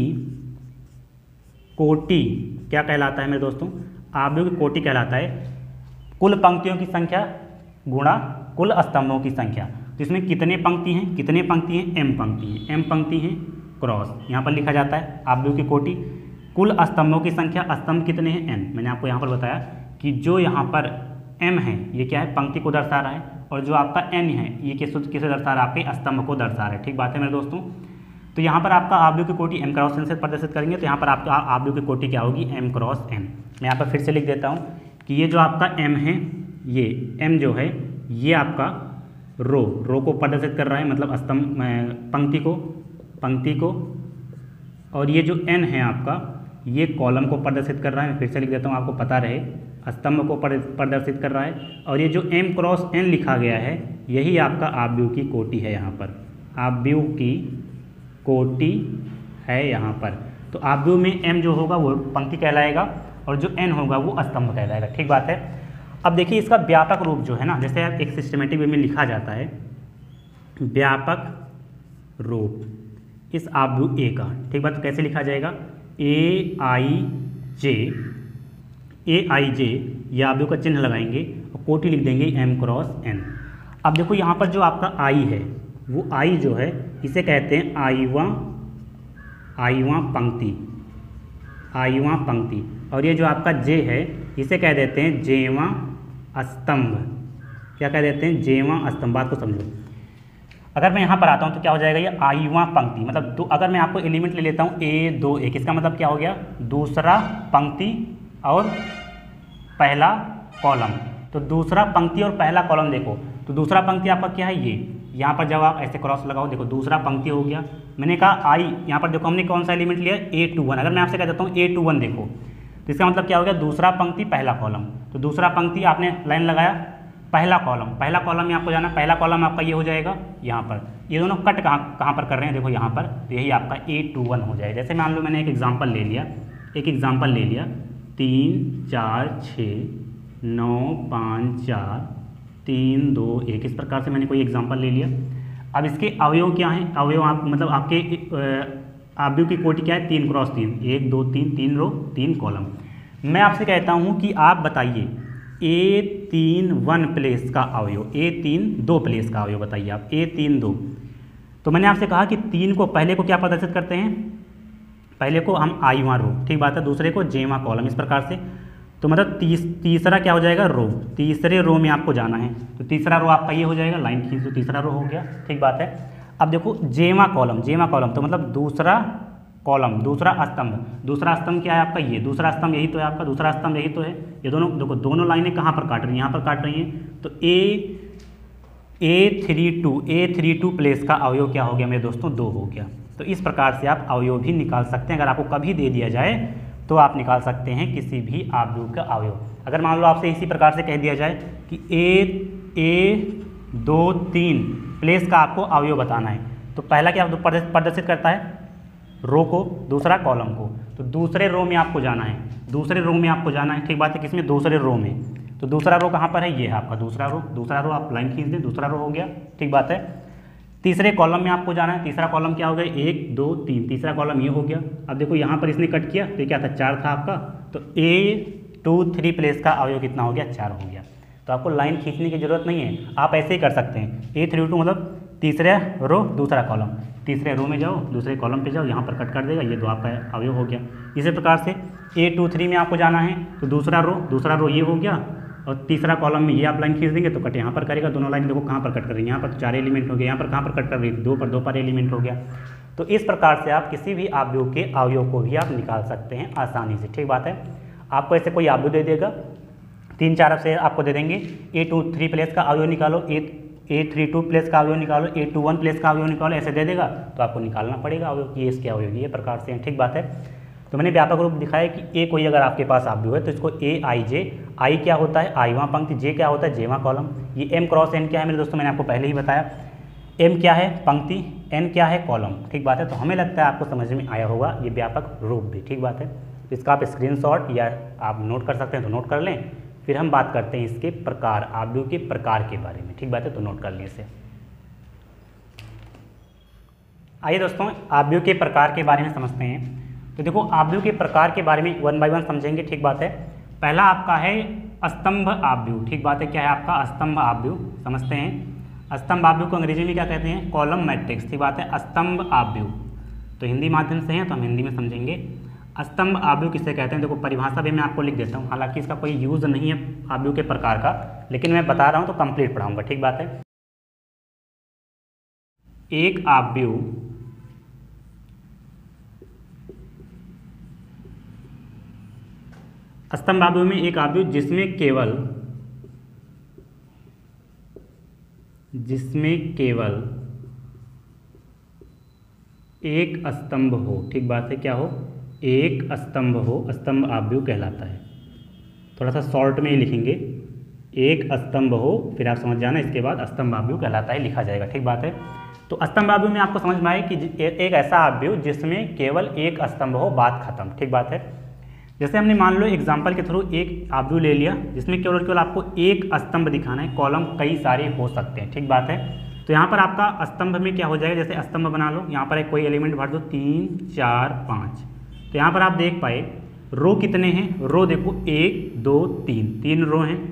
कोटि क्या कहलाता है मेरे दोस्तों, आवयव की कोटि कहलाता है कुल पंक्तियों की संख्या गुणा कुल स्तंभों की संख्या। तो इसमें कितने पंक्ति हैं, कितने पंक्ति हैं, एम पंक्ति हैं, एम पंक्ति हैं क्रॉस, यहाँ पर लिखा जाता है आवयव की कोटि। कुल स्तंभों की संख्या, स्तंभ कितने हैं, एन। मैंने आपको यहाँ पर बताया कि जो यहाँ पर एम है ये क्या है, पंक्ति को दर्शा रहा है, और जो आपका एन है ये किस किसे दर्शा रहा है, आपके स्तंभ को दर्शा रहा है, ठीक बात है मेरे दोस्तों। तो यहाँ पर आपका आवयव की कोटि एम क्रॉस एन से प्रदर्शित करेंगे, तो यहाँ पर आपका आवयव की कोटि क्या होगी, एम क्रॉस एन। मैं यहाँ पर फिर से लिख देता हूँ कि ये जो आपका एम है, ये एम जो है ये आपका रो रो को प्रदर्शित कर रहा है, मतलब स्तंभ पंक्ति को, पंक्ति को, और ये जो एन है आपका ये कॉलम को प्रदर्शित कर रहा है। मैं फिर से लिख देता हूँ आपको पता रहे, स्तंभ को प्रदर्शित कर रहा है। और ये जो एम क्रॉस एन लिखा गया है यही आपका आव्यूह की कोटि है। यहाँ पर आव्यूह की कोटि है यहाँ पर। तो आव्यूह में एम जो होगा वो पंक्ति कहलाएगा और जो एन होगा वो स्तंभ कहलाएगा। ठीक बात है। अब देखिए इसका व्यापक रूप जो है ना, जैसे एक सिस्टमेटिक वे में लिखा जाता है व्यापक रूप इस आव्यूह ए का। ठीक बात। तो कैसे लिखा जाएगा, ए आई जे, ए आई जे, ये आव्यूह का चिन्ह लगाएंगे और कोटि लिख देंगे एम क्रॉस एन। अब देखो यहाँ पर जो आपका आई है वो आई जो है इसे कहते हैं आईवा आईवा पंक्ति, आईवा पंक्ति। और ये जो आपका जे है इसे कह देते हैं जेवा स्तंभ। क्या कह देते हैं, जेवा स्तंभ। बात को समझो, अगर मैं यहाँ पर आता हूँ तो क्या हो जाएगा, ये आईवा पंक्ति मतलब तो अगर मैं आपको एलिमेंट ले लेता हूँ ए दो एक, इसका मतलब क्या हो गया, दूसरा पंक्ति और पहला कॉलम। तो दूसरा पंक्ति और पहला कॉलम देखो, तो दूसरा पंक्ति आपका क्या है, ये यहाँ पर जब आप ऐसे क्रॉस लगाओ देखो दूसरा पंक्ति हो गया। मैंने कहा आई, यहाँ पर देखो हमने कौन सा एलिमेंट लिया, ए टू वन। अगर मैं आपसे कह देता हूँ ए टू वन देखो, तो इसका मतलब क्या हो गया, दूसरा पंक्ति पहला कॉलम। तो दूसरा पंक्ति आपने लाइन लगाया, पहला कॉलम, पहला कॉलम में आपको जाना, पहला कॉलम आपका ये हो जाएगा यहाँ पर। ये दोनों कट कहाँ कहाँ पर कर रहे हैं, देखो यहाँ पर, तो यही आपका ए टू वन हो जाएगा। जैसे मान लो मैंने एक एग्जाम्पल ले लिया, एक एग्जाम्पल ले लिया तीन चार छः नौ पाँच चार तीन दो एक, इस प्रकार से मैंने कोई एग्जाम्पल ले लिया। अब इसके अवयव क्या हैं, अवयव आप मतलब आपके आव्यूह की कोटि क्या है, तीन क्रॉस तीन, एक दो तीन, तीन रो तीन कॉलम। मैं आपसे कहता हूँ कि आप बताइए ए तीन वन प्लेस का अवयव, ए तीन दो प्लेस का अवयव बताइए आप, ए तीन दो। तो मैंने आपसे कहा कि तीन को पहले को क्या प्रदर्शित करते हैं, पहले को हम आईवा रो, ठीक बात है, दूसरे को जेवा कॉलम, इस प्रकार से। तो मतलब तीस तीसरा क्या हो जाएगा, रो, तीसरे रो में आपको जाना है। तो तीसरा रो आपका ये हो जाएगा, लाइन खींच तो तीसरा रो हो गया, ठीक बात है। अब देखो जेवा कॉलम, जेवा कॉलम तो मतलब दूसरा कॉलम, दूसरा स्तंभ। दूसरा स्तंभ क्या है आपका, ये दूसरा स्तंभ यही तो है आपका, दूसरा स्तंभ यही तो है। ये दोनों देखो, दोनों लाइनें कहाँ पर काट रही हैं, यहाँ पर काट रही हैं। तो A A three two A three two place का अवयव क्या हो गया मेरे दोस्तों, दो हो गया। तो इस प्रकार से आप अवयव भी निकाल सकते हैं। अगर आपको कभी दे दिया जाए तो आप निकाल सकते हैं किसी भी आव्यूह का अवयव। अगर मान लो आपसे इसी प्रकार से कह दिया जाए कि ए ए दो तीन प्लेस का आपको अवयव बताना है, तो पहला क्या प्रदर्शित करता है, रो को, दूसरा कॉलम को। तो दूसरे रो में आपको जाना है, दूसरे रो में आपको जाना है, ठीक बात है, किसमें, दूसरे रो में। तो दूसरा रो कहाँ पर है, ये है आपका दूसरा रो, दूसरा रो आप लाइन खींच दें, दूसरा रो हो गया, ठीक बात है। तीसरे कॉलम में आपको जाना है, तीसरा कॉलम क्या हो गया, एक दो तीन, तीसरा कॉलम ये हो गया। अब देखो यहाँ पर इसने कट किया तो क्या था, चार था आपका। तो ए टू थ्री प्लेस का अवयव कितना हो गया, चार हो गया। तो आपको लाइन खींचने की जरूरत नहीं है, आप ऐसे ही कर सकते हैं। ए थ्री टू मतलब तीसरा रो दूसरा कॉलम, तीसरे रो में जाओ, दूसरे कॉलम पे जाओ, यहाँ पर कट कर देगा, ये दो आपका अवयव हो गया। इसी प्रकार से ए टू थ्री में आपको जाना है, तो दूसरा रो दूसरा रो ये हो गया, और तीसरा कॉलम में ये आप लाइन खींच देंगे तो कट यहाँ पर करेगा। दोनों लाइन देखो कहाँ पर कट कर रही है, यहाँ पर चार एलिमेंट हो गया, यहाँ पर कहाँ पर कट कर रही है, दो पर दो पर एलिमेंट हो गया। तो इस प्रकार से आप किसी भी आव्यूह के अवयव को भी आप निकाल सकते हैं आसानी से, ठीक बात है। आपको ऐसे कोई आव्यूह दे देगा, तीन चार से आपको दे देंगे, ए टू थ्री प्लेस का अवयव निकालो, A A three two place का अवयव निकालो, ए टू वन प्लेस का अवयव निकालो, ऐसे दे देगा तो आपको निकालना पड़ेगा अवयव की, इसके अवयव ये प्रकार से हैं, ठीक बात है। तो मैंने व्यापक रूप दिखाया कि ए कोई अगर आपके पास अवयव है तो इसको ए आई जे, आई क्या होता है, आईवा पंक्ति, जे क्या होता है, जेवा कॉलम। ये एम क्रॉस एन क्या है मेरे दोस्तों, मैंने आपको पहले ही बताया, एम क्या है पंक्ति, एन क्या है कॉलम, ठीक बात है। तो हमें लगता है आपको समझ में आया होगा ये व्यापक रूप भी, ठीक बात है। तो इसका आप स्क्रीनशॉट या आप नोट कर सकते हैं तो नोट कर लें। फिर हम बात करते हैं इसके प्रकार, आव्यूह के प्रकार के बारे में, ठीक बात है, तो नोट कर लें इसे। आइए दोस्तों आव्यूह के प्रकार के बारे में समझते हैं। तो देखो आव्यूह के प्रकार के बारे में वन बाय वन समझेंगे, ठीक बात है। पहला आपका है स्तंभ आव्यूह, ठीक बात है। क्या है आपका स्तंभ आव्यूह, समझते हैं। स्तंभ आव्यूह को अंग्रेजी में क्या कहते हैं, कॉलम मैट्रिक्स, ठीक बात है। स्तंभ आव्यूह तो हिंदी माध्यम से है तो हम हिंदी में समझेंगे। स्तंभ आव्यूह किसे कहते हैं, देखो परिभाषा भी मैं आपको लिख देता हूँ, हालांकि इसका कोई यूज़ नहीं है आव्यूह के प्रकार का, लेकिन मैं बता रहा हूँ तो कंप्लीट पढ़ाऊंगा, ठीक बात है। एक आव्यूह स्तंभ आव्यूह में एक आव्यूह जिसमें केवल जिसमें केवल एक स्तंभ हो, ठीक बात है, क्या हो, एक स्तंभ हो, स्तंभ आव्यूह कहलाता है। थोड़ा सा शॉर्ट में ही लिखेंगे, एक स्तंभ हो, फिर आप समझ जाना, इसके बाद स्तंभ आव्यूह कहलाता है लिखा जाएगा, ठीक बात है। तो स्तंभ आव्यूह में आपको समझ में आए कि एक ऐसा आव्यूह जिसमें केवल एक स्तंभ हो, बात खत्म, ठीक बात है। जैसे हमने मान लो एग्जाम्पल के थ्रू एक आव्यूह ले लिया जिसमें केवल केवल आपको एक स्तंभ दिखाना है, कॉलम कई सारे हो सकते हैं, ठीक बात है। तो यहाँ पर आपका स्तंभ में क्या हो जाएगा, जैसे स्तंभ बना लो, यहाँ पर एक कोई एलिमेंट भर दो, तीन चार पाँच। तो यहाँ पर आप देख पाए रो कितने हैं, रो देखो एक दो तीन, तीन रो हैं।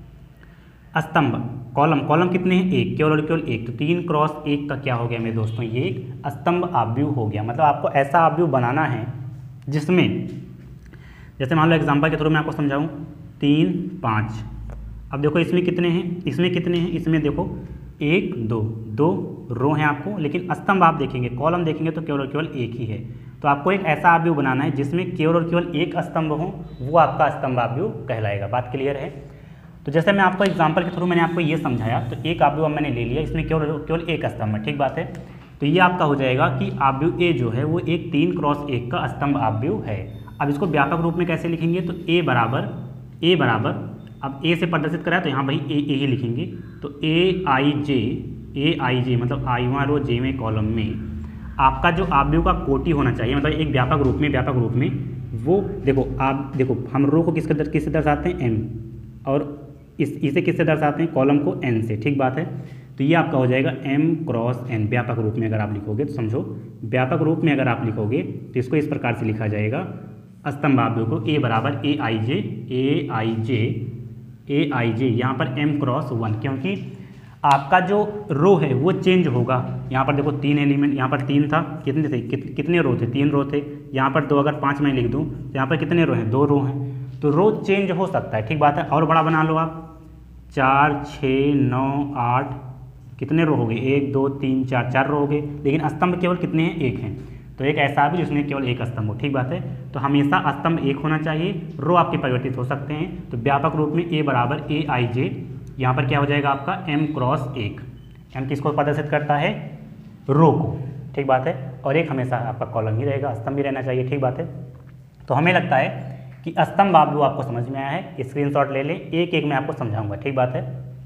स्तंभ कॉलम, कॉलम कितने हैं, एक, केवल और केवल एक। तो तीन क्रॉस एक का क्या हो गया मेरे दोस्तों, ये एक स्तंभ आव्यूह हो गया। मतलब आपको ऐसा आव्यूह बनाना है जिसमें, जैसे मान लो एग्जांपल के थ्रू मैं आपको समझाऊं, तीन पाँच। अब देखो इसमें कितने हैं, इसमें कितने हैं, इसमें देखो एक दो, दो रो हैं आपको, लेकिन स्तंभ आप देखेंगे, कॉलम देखेंगे तो केवल और केवल एक ही है। तो आपको एक ऐसा आव्यूह बनाना है जिसमें केवल और केवल एक स्तंभ हो, वो आपका स्तंभ आव्यूह कहलाएगा। बात क्लियर है। तो जैसे मैं आपको एग्जांपल के थ्रू मैंने आपको ये समझाया, तो एक आव्यूह मैंने ले लिया, इसमें केवल केवल एक स्तंभ है, ठीक बात है। तो ये आपका हो जाएगा कि आव्यूह ए जो है वो एक तीन क्रॉस एक का स्तंभ आव्यूह है। अब इसको व्यापक रूप में कैसे लिखेंगे, तो ए बराबर ए बराबर, अब ए से प्रदर्शित करा तो यहाँ भाई ए ए ही लिखेंगे। तो ए आई जे, ए आई जे मतलब आईवां रो जेवें कॉलम में आपका जो आव्यूह का कोटि होना चाहिए, मतलब एक व्यापक रूप में, व्यापक रूप में वो देखो, आप देखो हम रो को किसके दर किससे दर्शाते हैं, एम, और इस इसे किससे दर्शाते हैं, कॉलम को एन से, ठीक बात है। तो ये आपका हो जाएगा एम क्रॉस एन, व्यापक रूप में अगर आप लिखोगे तो समझो, व्यापक रूप में अगर आप लिखोगे तो इसको इस प्रकार से लिखा जाएगा स्तंभ आव्यूह को, ए बराबर A I J, A I J, A I जे, यहाँ पर एम क्रॉस वन, क्योंकि आपका जो रो है वो चेंज होगा। यहाँ पर देखो तीन एलिमेंट, यहाँ पर तीन था, कितने थे, कित, कितने रो थे, तीन रो थे। यहाँ पर दो, अगर पाँच मैं लिख दूँ तो यहाँ पर कितने रो हैं, दो रो हैं। तो रो चेंज हो सकता है, ठीक बात है। और बड़ा बना लो आप, चार छः नौ आठ, कितने रो हो गए, एक दो तीन चार, चार रो हो गए, लेकिन स्तंभ केवल कितने हैं, एक हैं। तो एक ऐसा भी जिसमें केवल एक स्तंभ हो, ठीक बात है। तो हमेशा स्तंभ एक होना चाहिए, रो आपके परिवर्तित हो सकते हैं। तो व्यापक रूप में ए बराबर ए आई जे, यहाँ पर क्या हो जाएगा आपका एम क्रॉस एक। एम किसको प्रदर्शित करता है, रो को, ठीक बात है। और एक हमेशा आपका कॉलम ही रहेगा, स्तंभ भी रहना चाहिए, ठीक बात है। तो हमें लगता है कि स्तंभ आव्यूह आपको समझ में आया है, स्क्रीनशॉट ले लें, एक एक मैं आपको समझाऊंगा, ठीक बात है।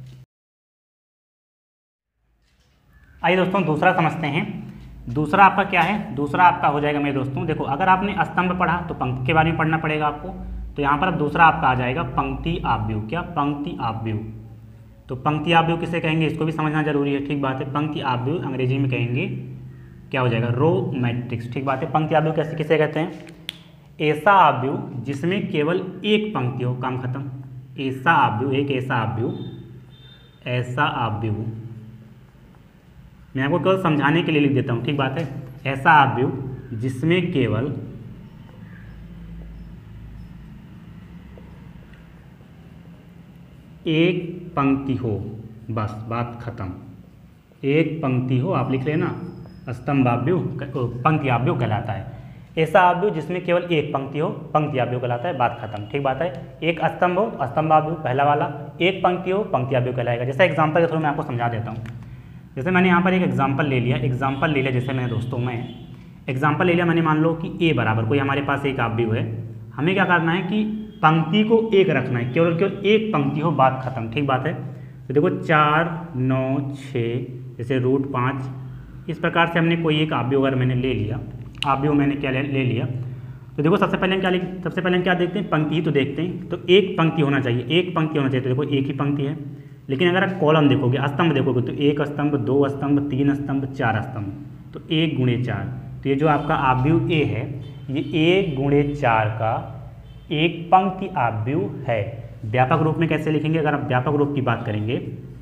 आइए दोस्तों दूसरा समझते हैं। दूसरा आपका क्या है, दूसरा आपका हो जाएगा मेरे दोस्तों, देखो अगर आपने स्तंभ पढ़ा तो पंक्ति के बारे में पढ़ना पड़ेगा आपको। तो यहाँ पर अब दूसरा आपका आ जाएगा पंक्ति आव्यूह। क्या, पंक्ति आव्यूह। तो पंक्ति आव्यूह किसे कहेंगे, इसको भी समझना जरूरी है, ठीक बात है। पंक्ति आव्यूह अंग्रेजी में कहेंगे क्या हो जाएगा, रो मैट्रिक्स, ठीक बात है। पंक्ति आव्यूह कैसे किसे कहते हैं, ऐसा आव्यूह जिसमें केवल एक पंक्ति हो, काम खत्म। ऐसा आव्यूह, एक ऐसा आव्यूह, ऐसा आव्यूह मैं आपको केवल समझाने के लिए लिख देता हूँ, ठीक बात है। ऐसा आव्यूह जिसमें केवल एक पंक्ति हो, बस बात खत्म। एक पंक्ति हो, आप लिख लेना, स्तंभ आव्यूह, पंक्ति आव्यूह कहलाता है। ऐसा आव्यूह जिसमें केवल एक पंक्ति हो, पंक्ति आव्यूह कहलाता है, बात खत्म, ठीक बात है। एक स्तंभ हो, स्तंभ आव्यूह पहला वाला, एक पंक्ति हो, पंक्ति आव्यूह कहलाएगा। जैसे एग्जांपल के थ्रू मैं आपको समझा देता हूँ। जैसे मैंने यहाँ पर एक एग्जांपल ले लिया, एग्जांपल ले लिया जैसे मैंने दोस्तों मैं एग्जांपल ले लिया मैंने, मान लो कि ए बराबर कोई हमारे पास एक आव्यूह है। हमें क्या करना है कि पंक्ति को एक रखना है, केवल केवल एक पंक्ति हो, बात खत्म, ठीक बात है। तो देखो चार नौ छः, जैसे रूट पाँच, इस प्रकार से हमने कोई एक आव्यूह अगर मैंने ले लिया, आव्यूह मैंने क्या ले, ले लिया तो देखो सबसे पहले हम क्या सबसे पहले हम क्या देखते हैं, पंक्ति ही तो देखते हैं। तो एक पंक्ति होना चाहिए, एक पंक्ति होना चाहिए। तो देखो एक ही पंक्ति है, लेकिन अगर आप कॉलम देखोगे, स्तंभ देखोगे, तो एक स्तंभ, दो स्तंभ, तीन स्तंभ, चार स्तंभ, तो एक गुणे चार। तो ये जो आपका आव्यूह ए है, ये एक गुणे चार का एक पंक्ति आव्यूह है। व्यापक रूप में कैसे लिखेंगे, अगर आप व्यापक रूप की बात करेंगे,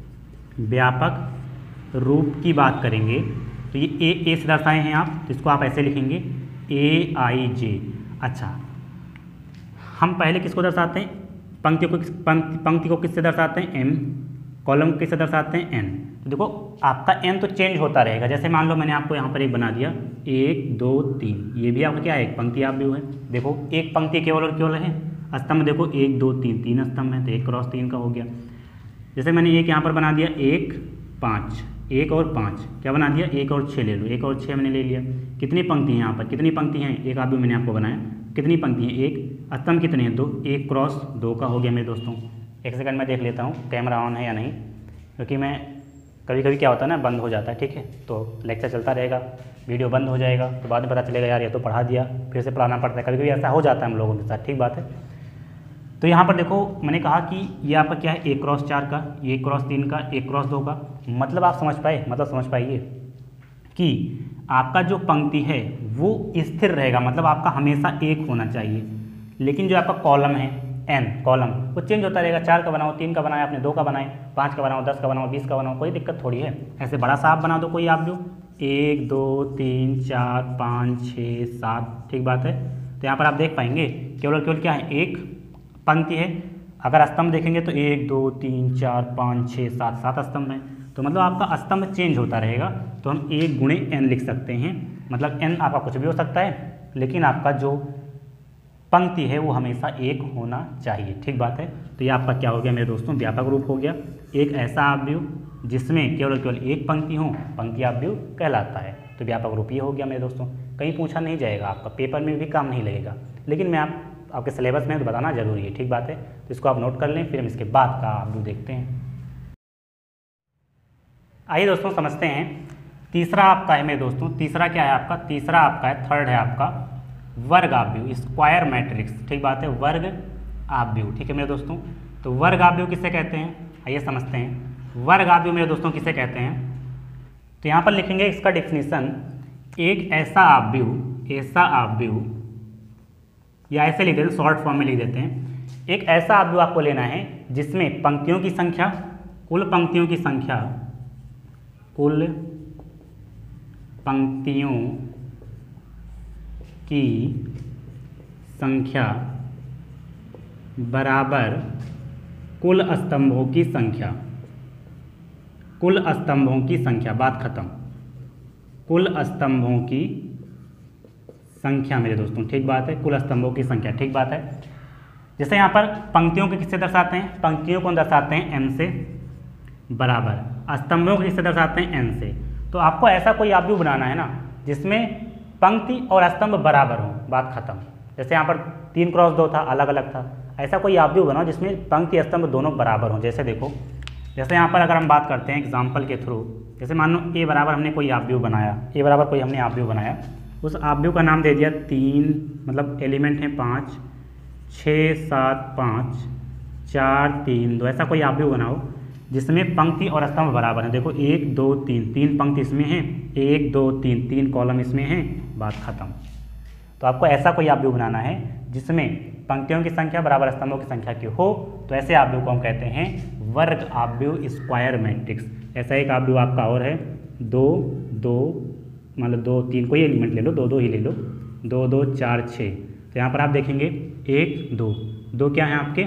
व्यापक रूप की बात करेंगे तो ये ए ए से दर्शाए हैं आप, तो इसको आप ऐसे लिखेंगे ए आई जे। अच्छा, हम पहले किसको दर्शाते हैं, पंक्ति को, पंक्ति पंक्ति को किससे दर्शाते हैं, एम, कॉलम किससे दर्शाते हैं, एन। तो देखो आपका एन तो चेंज होता रहेगा। जैसे मान लो मैंने आपको यहाँ पर एक बना दिया, एक दो तीन, ये भी आपका क्या है, एक पंक्ति आव्यूह है। देखो एक पंक्ति केवल और केवल है, स्तंभ देखो एक दो तीन, तीन स्तंभ है, तो एक क्रॉस तीन का हो गया। जैसे मैंने एक यहाँ पर बना दिया, एक पाँच, एक और पाँच, क्या बना दिया, एक और छः ले लो, एक और छः मैंने ले लिया। कितनी पंक्ति हैं यहाँ पर, कितनी पंक्ति हैं, एक आव्यूह मैंने आपको बनाया, कितनी पंक्ति हैं, एक, स्तंभ कितने हैं, दो, एक क्रॉस दो का हो गया मेरे दोस्तों। एक सेकंड में देख लेता हूँ कैमरा ऑन है या नहीं, क्योंकि मैं कभी कभी क्या होता है ना, बंद हो जाता है, ठीक है, तो लेक्चर चलता रहेगा, वीडियो बंद हो जाएगा, तो बाद में पता चलेगा यार ये तो पढ़ा दिया, फिर से पढ़ाना पड़ता है, कभी कभी ऐसा हो जाता है हम लोगों के साथ, ठीक बात है। तो यहाँ पर देखो मैंने कहा कि ये आपका क्या है, एक क्रॉस चार का, एक क्रॉस तीन का, एक क्रॉस दो का, मतलब आप समझ पाए, मतलब समझ पाइए कि आपका जो पंक्ति है वो स्थिर रहेगा, मतलब आपका हमेशा एक होना चाहिए, लेकिन जो आपका कॉलम है एन कॉलम वो चेंज होता रहेगा, चार का बनाओ, तीन का बनाया आपने, दो का बनाए, पाँच का बनाओ, दस का बनाओ, बीस का बनाओ, कोई दिक्कत थोड़ी है। ऐसे बड़ा सा आप बना दो कोई आप जो एक दो तीन चार पाँच छः सात, ठीक बात है। तो यहाँ पर आप देख पाएंगे केवल केवल क्या है, एक पंक्ति है। अगर स्तंभ देखेंगे तो एक दो तीन चार पाँच छः सात, सात स्तंभ हैं, तो मतलब आपका स्तंभ चेंज होता रहेगा। तो हम एक गुणे एन लिख सकते हैं, मतलब एन आपका कुछ भी हो सकता है, लेकिन आपका जो पंक्ति है वो हमेशा एक होना चाहिए, ठीक बात है। तो ये आपका क्या हो गया मेरे दोस्तों, व्यापक रूप हो गया। एक ऐसा आव्यूह जिसमें केवल केवल एक पंक्ति हो, पंक्ति आव्यूह कहलाता है। तो व्यापक रूप ये हो गया मेरे दोस्तों, कहीं पूछा नहीं जाएगा, आपका पेपर में भी काम नहीं लगेगा, लेकिन मैं आप आपके सिलेबस में तो बताना जरूरी है, ठीक बात है। तो इसको आप नोट कर लें, फिर हम इसके बाद का आव्यूह देखते हैं। आइए दोस्तों समझते हैं, तीसरा आपका है मेरे दोस्तों, तीसरा क्या है आपका, तीसरा आपका है, थर्ड है आपका वर्ग आव्यूह, स्क्वायर मैट्रिक्स, ठीक बात है, वर्ग आव्यूह, ठीक है मेरे दोस्तों। तो वर्ग आव्यूह किसे कहते हैं, आइए समझते हैं। वर्ग आव्यूह मेरे दोस्तों किसे कहते हैं, तो यहाँ पर लिखेंगे इसका डेफिनेशन, एक ऐसा आव्यूह, ऐसा आव्यूह, या ऐसे लिख देते हैं, शॉर्ट फॉर्म में लिख देते हैं, एक ऐसा आव्यूह आपको लेना है जिसमें पंक्तियों की संख्या, कुल पंक्तियों की संख्या, कुल पंक्तियों की संख्या बराबर कुल स्तंभों की संख्या, कुल स्तंभों की संख्या, बात खत्म, कुल स्तंभों की संख्या मेरे दोस्तों, ठीक बात है, कुल स्तंभों की संख्या, ठीक बात है। जैसे यहाँ पर पंक्तियों को किससे दर्शाते हैं, पंक्तियों को दर्शाते हैं एम से बराबर, स्तंभों को किससे दर्शाते हैं एन से। तो आपको ऐसा कोई आव्यूह बनाना है ना जिसमें पंक्ति और स्तंभ बराबर हो, बात खत्म। जैसे यहाँ पर तीन क्रॉस दो था, अलग अलग था, ऐसा कोई आव्यूह बनाओ जिसमें पंक्ति स्तंभ दोनों बराबर हों। जैसे देखो, जैसे यहाँ पर अगर हम बात करते हैं एग्जाम्पल के थ्रू, जैसे मान लो ए बराबर हमने कोई आव्यूह बनाया, ए बराबर कोई हमने आव्यूह बनाया, उस आव्यूह का नाम दे दिया तीन, मतलब एलिमेंट हैं पाँच, छः सात पाँच, चार तीन दो, ऐसा कोई आव्यूह बनाओ जिसमें पंक्ति और स्तंभ बराबर हैं। देखो एक दो तीन, तीन पंक्ति इसमें हैं, एक दो तीन, तीन कॉलम इसमें हैं, बात खत्म। तो आपको ऐसा कोई आव्यूह बनाना है जिसमें पंक्तियों की संख्या बराबर स्तंभों की संख्या की हो, तो ऐसे आव्यूह को हम कहते हैं वर्ग आव्यूह, स्क्वायर मैट्रिक्स। ऐसा एक आव्यूह आपका और है, दो दो, मतलब दो तीन, कोई एलिमेंट ले लो, दो दो ही ले लो, दो दो चार छः। तो यहाँ पर आप देखेंगे एक दो, दो क्या हैं आपके,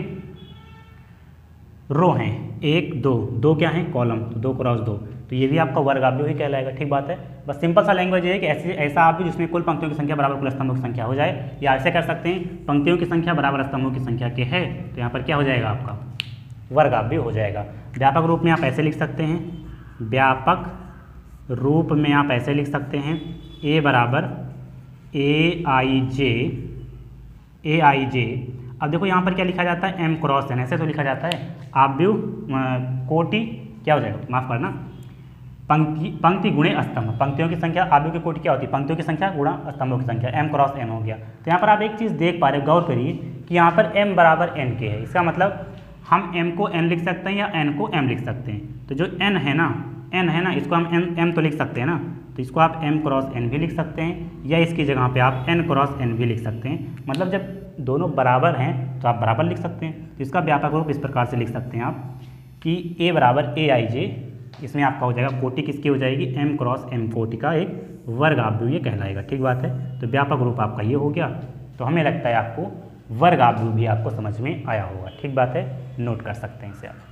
रो हैं, एक दो, दो क्या है कॉलम, दो क्रॉस दो, तो ये भी आपका वर्ग आव्यूह ही कहलाएगा, ठीक बात है। बस सिंपल सा लैंग्वेज है कि ऐसे ऐसा आव्यूह जिसमें कुल पंक्तियों की संख्या बराबर कुल स्तंभों की संख्या हो जाए, या ऐसे कर सकते हैं पंक्तियों की संख्या बराबर स्तंभों की संख्या के है, तो यहाँ पर क्या हो जाएगा आपका वर्ग आव्यूह हो जाएगा। व्यापक रूप में आप ऐसे लिख सकते हैं, व्यापक रूप में आप ऐसे लिख सकते हैं, ए बराबर A I J, A I जे। अब देखो यहाँ पर क्या लिखा जाता है, एम क्रॉस एन, ऐसे तो लिखा जाता है। आव्यूह कोटि क्या हो जाएगा, माफ करना, पंक्ति पंक्ति गुणे स्तंभ, पंक्तियों की संख्या, आव्यूह की कोटि क्या होती है, पंक्तियों की संख्या गुणा स्तंभों की संख्या, एम क्रॉस एन हो गया। तो यहाँ पर आप एक चीज़ देख पा रहे हो, गौर करिए कि यहाँ पर एम बराबर एन के है, इसका मतलब हम एम को एन लिख सकते हैं या एन को एम लिख सकते हैं। तो जो एन है ना, एन है ना, इसको हम एन एम तो लिख सकते हैं ना, तो इसको आप एम क्रॉस एन भी लिख सकते हैं, या इसकी जगह पे आप एन क्रॉस एन भी लिख सकते हैं। मतलब जब दोनों बराबर हैं तो आप बराबर लिख सकते हैं। तो इसका व्यापक रूप इस प्रकार से लिख सकते हैं आप कि ए बराबर ए आई जे, इसमें आपका हो जाएगा कोटि किसकी हो जाएगी, एम क्रॉस एम, कोटि का एक वर्ग आव्यूह ये कहलाएगा, ठीक बात है। तो व्यापक रूप आपका ये हो गया। तो हमें लगता है आपको वर्ग आव्यूह भी आपको समझ में आया होगा, ठीक बात है, नोट कर सकते हैं इसे आप।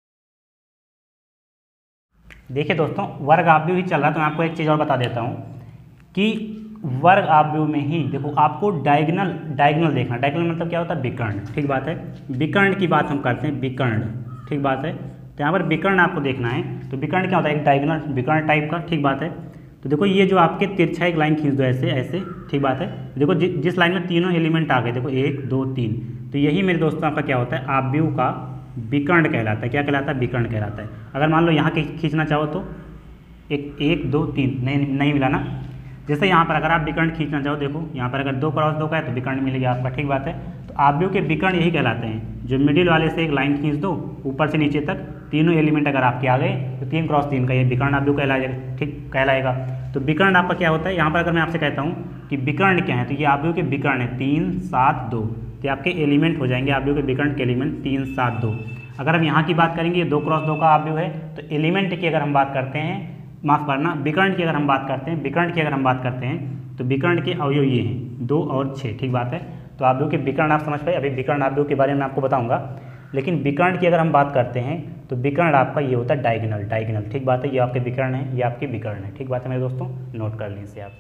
देखिए दोस्तों, वर्ग आव्यूह ही चल रहा है, तो मैं आपको एक चीज़ और बता देता हूँ कि वर्ग आव्यूह में ही देखो आपको डायगोनल, डायगोनल देखना, डायगोनल मतलब क्या होता है, विकर्ण, ठीक बात है। विकर्ण की बात हम करते हैं, विकर्ण, ठीक बात है। तो यहाँ पर विकर्ण आपको देखना है, तो विकर्ण क्या होता है, एक डायगोनल विकर्ण टाइप का, ठीक बात है। तो देखो ये जो आपके तिरछा एक लाइन खींच दो ऐसे ऐसे, ठीक बात है। देखो जि, जिस लाइन में तीनों एलिमेंट आ गए, देखो एक दो तीन, तो यही मेरे दोस्तों आपका क्या होता है, आव्यूह का विकर्ण कहलाता है। क्या कहलाता है, विकर्ण कहलाता है। अगर मान लो यहाँ खींचना चाहो तो एक एक दो तीन नहीं नहीं मिला ना, जैसे यहाँ पर अगर आप विकर्ण खींचना चाहो, देखो यहाँ पर अगर दो क्रॉस दो का है तो विकर्ण मिलेगा आपका, ठीक बात है। तो आव्यूह के विकर्ण यही कहलाते हैं, जो मिडिल वाले से एक लाइन खींच दो ऊपर से नीचे तक, तीनों एलिमेंट अगर आपके आ गए तो तीन क्रॉस तीन का ये विकर्ण आव्यूह कहलाएगा, ठीक कहलाएगा। तो विकर्ण आपका क्या होता है, यहाँ पर अगर मैं आपसे कहता हूँ कि विकर्ण क्या है, तो ये आव्यूह के विकर्ण है तीन सात दो, तो आपके एलिमेंट हो जाएंगे आव्यूह के विकर्ण के एलिमेंट तीन सात दो। अगर हम यहाँ की बात करेंगे, ये दो क्रॉस दो का आव्यूह है, तो एलिमेंट की अगर हम बात करते हैं, माफ़ करना, विकर्ण की अगर हम बात करते हैं, विकर्ण की अगर हम बात करते हैं तो विकर्ण के अवयव ये हैं दो और छः, ठीक बात है। तो आव्यूह के विकर्ण आप समझ पाए, अभी विकर्ण आव्यूह के बारे में आपको बताऊंगा। लेकिन विकर्ण की अगर हम बात करते हैं तो विकर्ण आपका ये होता है डायगोनल, डायगोनल, ठीक बात है। ये आपके विकर्ण है, ये आपके विकर्ण है, ठीक बात है मेरे दोस्तों, नोट कर लें इसे आप।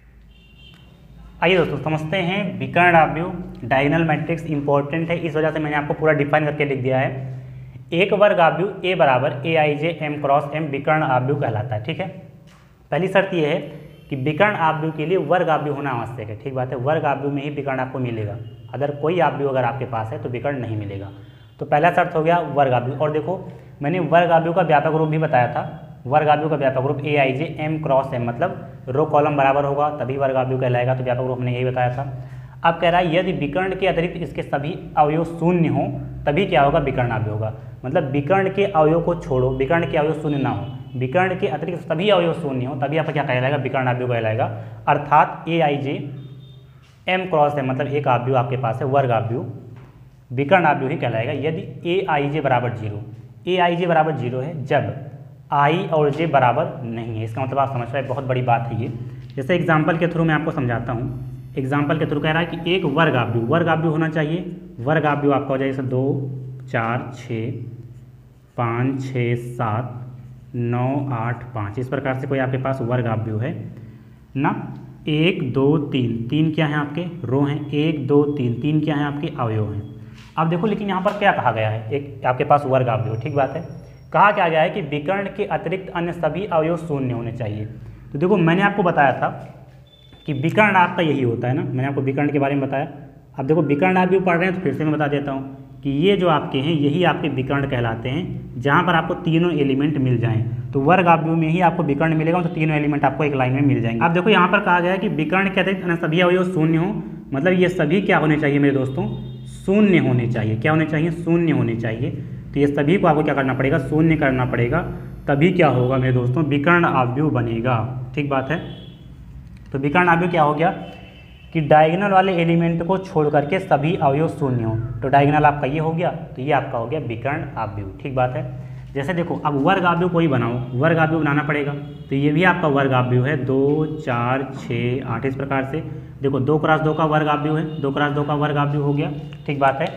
आइए दोस्तों समझते हैं विकर्ण आव्यूह, डायगोनल मैट्रिक्स इंपॉर्टेंट है, इस वजह से मैंने आपको पूरा डिफाइन करके लिख दिया है। एक वर्ग आव्यूह ए बराबर A I J M cross M विकर्ण आव्यूह कहलाता है, ठीक है। पहली शर्त यह है कि विकर्ण आव्यूह के लिए वर्ग आव्यूह होना आवश्यक है, ठीक बात है। वर्ग आव्यूह में ही विकर्ण आपको मिलेगा, अगर कोई आव्यूह अगर आपके पास है तो विकर्ण नहीं मिलेगा। तो पहला शर्त हो गया वर्ग आव्यूह। और देखो मैंने वर्ग आव्यूह का व्यापक रूप भी बताया था, वर्ग आव्यूह का व्यापक रूप A I J M cross M, मतलब रो कॉलम बराबर होगा तभी वर्ग आव्यूह कहलाएगा, तो व्यापक रूप मैंने यही बताया था। अब कह रहा है यदि विकर्ण के अतिरिक्त इसके सभी अवयव शून्य हो तभी क्या होगा, विकर्ण आव्यूह होगा। मतलब विकर्ण के अवयव को छोड़ो, विकर्ण के अवयव शून्य ना हो, विकर्ण के अतिरिक्त सभी अवयव शून्य हो तभी आपका क्या कहलाएगा, विकर्ण आव्यूह कहलाएगा। अर्थात A I J M cross M, मतलब एक आव्यूह आपके पास है वर्ग आव्यूह, विकर्ण आव्यूह ही कहलाएगा यदि ए आई जे बराबर जीरो, ए आई जे बराबर जीरो है जब आई और जे बराबर नहीं है। इसका मतलब आप समझ पाए, बहुत बड़ी बात है ये। जैसे एग्जाम्पल के थ्रू मैं आपको समझाता हूँ। एग्जाम्पल के थ्रू कह रहा है कि एक वर्ग आव्यूह, वर्ग आव्यूह होना चाहिए, वर्ग आव्यूह आपका हो जाए जैसे दो चार छः पाँच छः सात नौ आठ पाँच, इस प्रकार से कोई आपके पास वर्ग आव्यूह है ना। एक दो तीन, तीन क्या है आपके रो हैं, एक दो तीन, तीन क्या है आपके अवयव हैं। अब देखो लेकिन यहाँ पर क्या कहा गया है, एक आपके पास वर्ग आव्यूह, ठीक बात है। कहा क्या गया है कि विकर्ण के अतिरिक्त अन्य सभी अवयव शून्य होने चाहिए। तो देखो मैंने आपको बताया था कि विकर्ण आपका यही होता है ना, मैंने आपको विकर्ण के बारे में बताया। अब देखो विकर्ण आव्यूह पढ़ रहे हैं तो फिर से मैं बता देता हूँ कि ये जो आपके हैं यही आपके विकर्ण कहलाते हैं, जहाँ पर आपको तीनों एलिमेंट मिल जाएं। तो वर्ग आव्यूह में ही आपको विकर्ण मिलेगा, तो तीनों एलिमेंट आपको एक लाइन में मिल जाएंगे। अब देखो यहाँ पर कहा गया है कि विकर्ण के अतिरिक्त अन्य सभी अवयव शून्य हो, मतलब ये सभी क्या होने चाहिए मेरे दोस्तों, शून्य होने चाहिए। क्या होने चाहिए, शून्य होने चाहिए। तो ये सभी को आपको क्या करना पड़ेगा, शून्य करना पड़ेगा, तभी क्या होगा मेरे दोस्तों, विकर्ण आव्यूह बनेगा, ठीक बात है। तो विकर्ण आव्यूह क्या हो गया कि डायगोनल वाले एलिमेंट को छोड़ करके सभी अवयव शून्य हो। तो डायगोनल आपका ये हो गया, तो ये आपका हो गया विकर्ण आव्यूह, ठीक बात है। जैसे देखो अब वर्ग आव्यूह कोई बनाओ, वर्ग आव्यूह बनाना पड़ेगा, तो ये भी आपका वर्ग आव्यूह है, दो चार छः आठ, इस प्रकार से। देखो दो क्रॉस दो का वर्ग आव्यूह है, दो क्रॉस दो का वर्ग आव्यूह हो गया, ठीक बात है।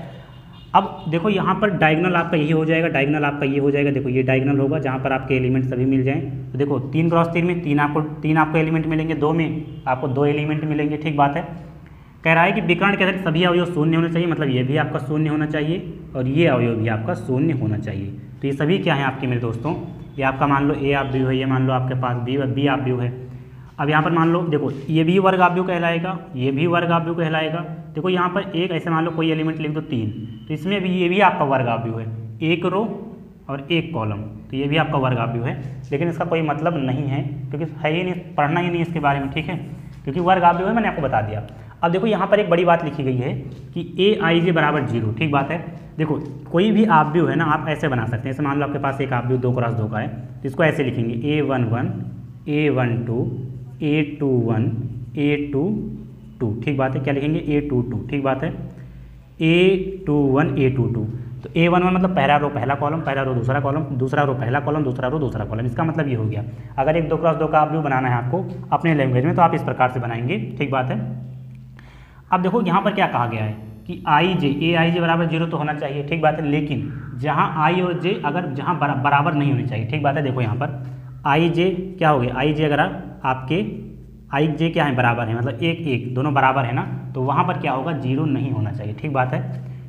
अब देखो यहाँ पर डायगोनल आपका यही हो जाएगा, डायगोनल आपका ये हो जाएगा, देखो ये डायगोनल होगा जहाँ पर आपके एलिमेंट सभी मिल जाएं। तो देखो तीन क्रॉस तीन में तीन आपको तीन आपको एलिमेंट मिलेंगे, दो में आपको दो एलिमेंट मिलेंगे, ठीक बात है। कह रहा है कि विकर्ण के अंदर सभी अवयव शून्य होने चाहिए, मतलब ये भी आपका शून्य होना चाहिए और ये अवयव भी आपका शून्य होना चाहिए। तो ये सभी क्या है आपके मेरे दोस्तों, ये आपका मान लो ए आव्यूह है, ये मान लो आपके पास बी बी आव्यूह है। अब यहाँ पर मान लो देखो ये भी वर्ग आव्यूह कहलाएगा, ये भी वर्ग आव्यूह कहलाएगा। देखो यहाँ पर एक ऐसे मान लो कोई एलिमेंट लिख दो तीन, तो इसमें भी ये भी आपका वर्ग आव्यूह है, एक रो और एक कॉलम, तो ये भी आपका वर्ग आव्यूह है। लेकिन इसका कोई मतलब नहीं है क्योंकि है ही नहीं, पढ़ना ही नहीं इसके बारे में, ठीक है, क्योंकि वर्ग आव्यूह है, मैंने आपको बता दिया। अब देखो यहाँ पर एक बड़ी बात लिखी गई है कि ए आई जे बराबर जीरो, ठीक बात है। देखो कोई भी आव्यूह है ना आप ऐसे बना सकते हैं, जैसे मान लो आपके पास एक आव्यूह दो क्रॉस दो का है, तो इसको ऐसे लिखेंगे A one one A one two A two one A two two, ठीक बात है। क्या लिखेंगे, ए टू टू, ठीक बात है, A two one A two two. तो ए वन वन मतलब पहला रो पहला कॉलम, पहला रो दूसरा कॉलम, दूसरा रो पहला कॉलम, दूसरा रो दूसरा कॉलम। इसका मतलब ये हो गया। अगर एक दो क्रॉस दो का आव्यूह बनाना है आपको अपने लैंग्वेज में तो आप इस प्रकार से बनाएंगे, ठीक बात है। अब देखो यहाँ पर क्या कहा गया है कि आई जे ए आई जे बराबर जीरो तो होना चाहिए, ठीक बात है। लेकिन जहाँ आई और जे अगर जहाँ बराबर नहीं होनी चाहिए, ठीक बात है। देखो यहाँ पर आई जे क्या हो गया, आई जे अगर आपके आई जे क्या है बराबर है, मतलब एक एक दोनों बराबर है ना, तो वहाँ पर क्या होगा, जीरो नहीं होना चाहिए, ठीक बात है।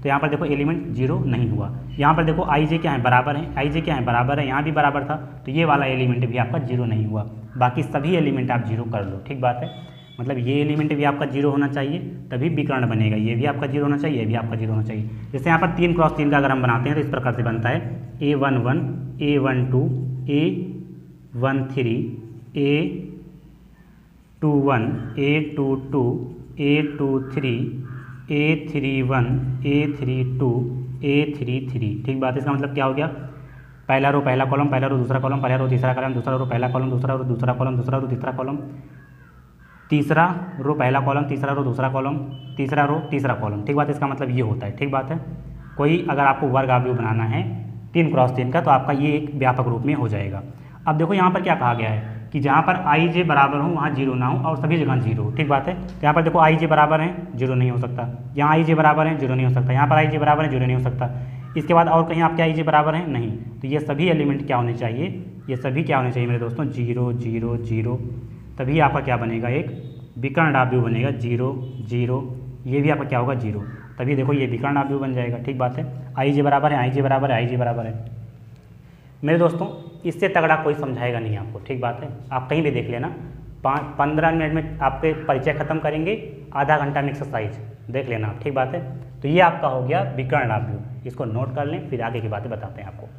तो यहाँ पर देखो एलिमेंट जीरो नहीं हुआ। यहाँ पर देखो आई जे क्या है, बराबर है, आई जे क्या है, बराबर है, यहाँ भी बराबर था, तो ये वाला एलिमेंट भी आपका जीरो नहीं हुआ। बाकी सभी एलिमेंट आप जीरो कर लो, ठीक बात है। मतलब ये एलिमेंट भी आपका जीरो होना चाहिए तभी विकर्ण बनेगा, ये भी आपका जीरो होना चाहिए, ये भी आपका जीरो होना चाहिए। जैसे यहाँ पर तीन क्रॉस तीन का अगर हम बनाते हैं तो इस प्रकार से बनता है A one one, A one two, A one three, A two one, A two two, A two three, A three one, A three two, A three three. ठीक बात है। इसका मतलब क्या हो गया, पहला रो पहला कॉलम, पहला रो दूसरा कॉलम, पहला रो तीसरा कॉलम, दूसरा रो पहला कॉलम, दूसरा रो दूसरा कॉलम, दूसरा रो तीसरा कॉलम, तीसरा रो पहला कॉलम, तीसरा रो दूसरा कॉलम, तीसरा रो तीसरा कॉलम। ठीक बात है। इसका मतलब ये होता है। ठीक बात है। कोई अगर आपको वर्ग आव्यूह बनाना है तीन क्रॉस तीन का तो आपका ये एक व्यापक रूप में हो जाएगा। अब देखो यहाँ पर क्या कहा गया है कि जहाँ पर आई जे बराबर हो वहाँ जीरो ना हो और सभी जगह जीरो हो। ठीक बात है। तो यहाँ पर देखो आई जे बराबर है, जीरो नहीं हो सकता। यहाँ आई जे बराबर है, जीरो नहीं हो सकता। यहाँ पर आई जे बराबर है, जीरो नहीं हो सकता। इसके बाद और कहीं आपके आई जे बराबर है नहीं। तो ये सभी एलिमेंट क्या होने चाहिए, ये सभी क्या होने चाहिए मेरे दोस्तों, जीरो जीरो जीरो। तभी आपका क्या बनेगा, एक विकर्ण आव्यूह बनेगा। जीरो जीरो, ये भी आपका क्या होगा, जीरो। तभी देखो ये विकर्ण आव्यूह बन जाएगा। ठीक बात है। आई जे बराबर है, आई जे बराबर है, आई जे बराबर है। मेरे दोस्तों इससे तगड़ा कोई समझाएगा नहीं आपको। ठीक बात है। आप कहीं भी देख लेना, पाँच पंद्रह मिनट में आपके परिचय खत्म करेंगे, आधा घंटा में एक्सरसाइज देख लेना आप। ठीक बात है। तो ये आपका हो गया विकर्ण आव्यूह। इसको नोट कर लें, फिर आगे की बातें बताते हैं आपको।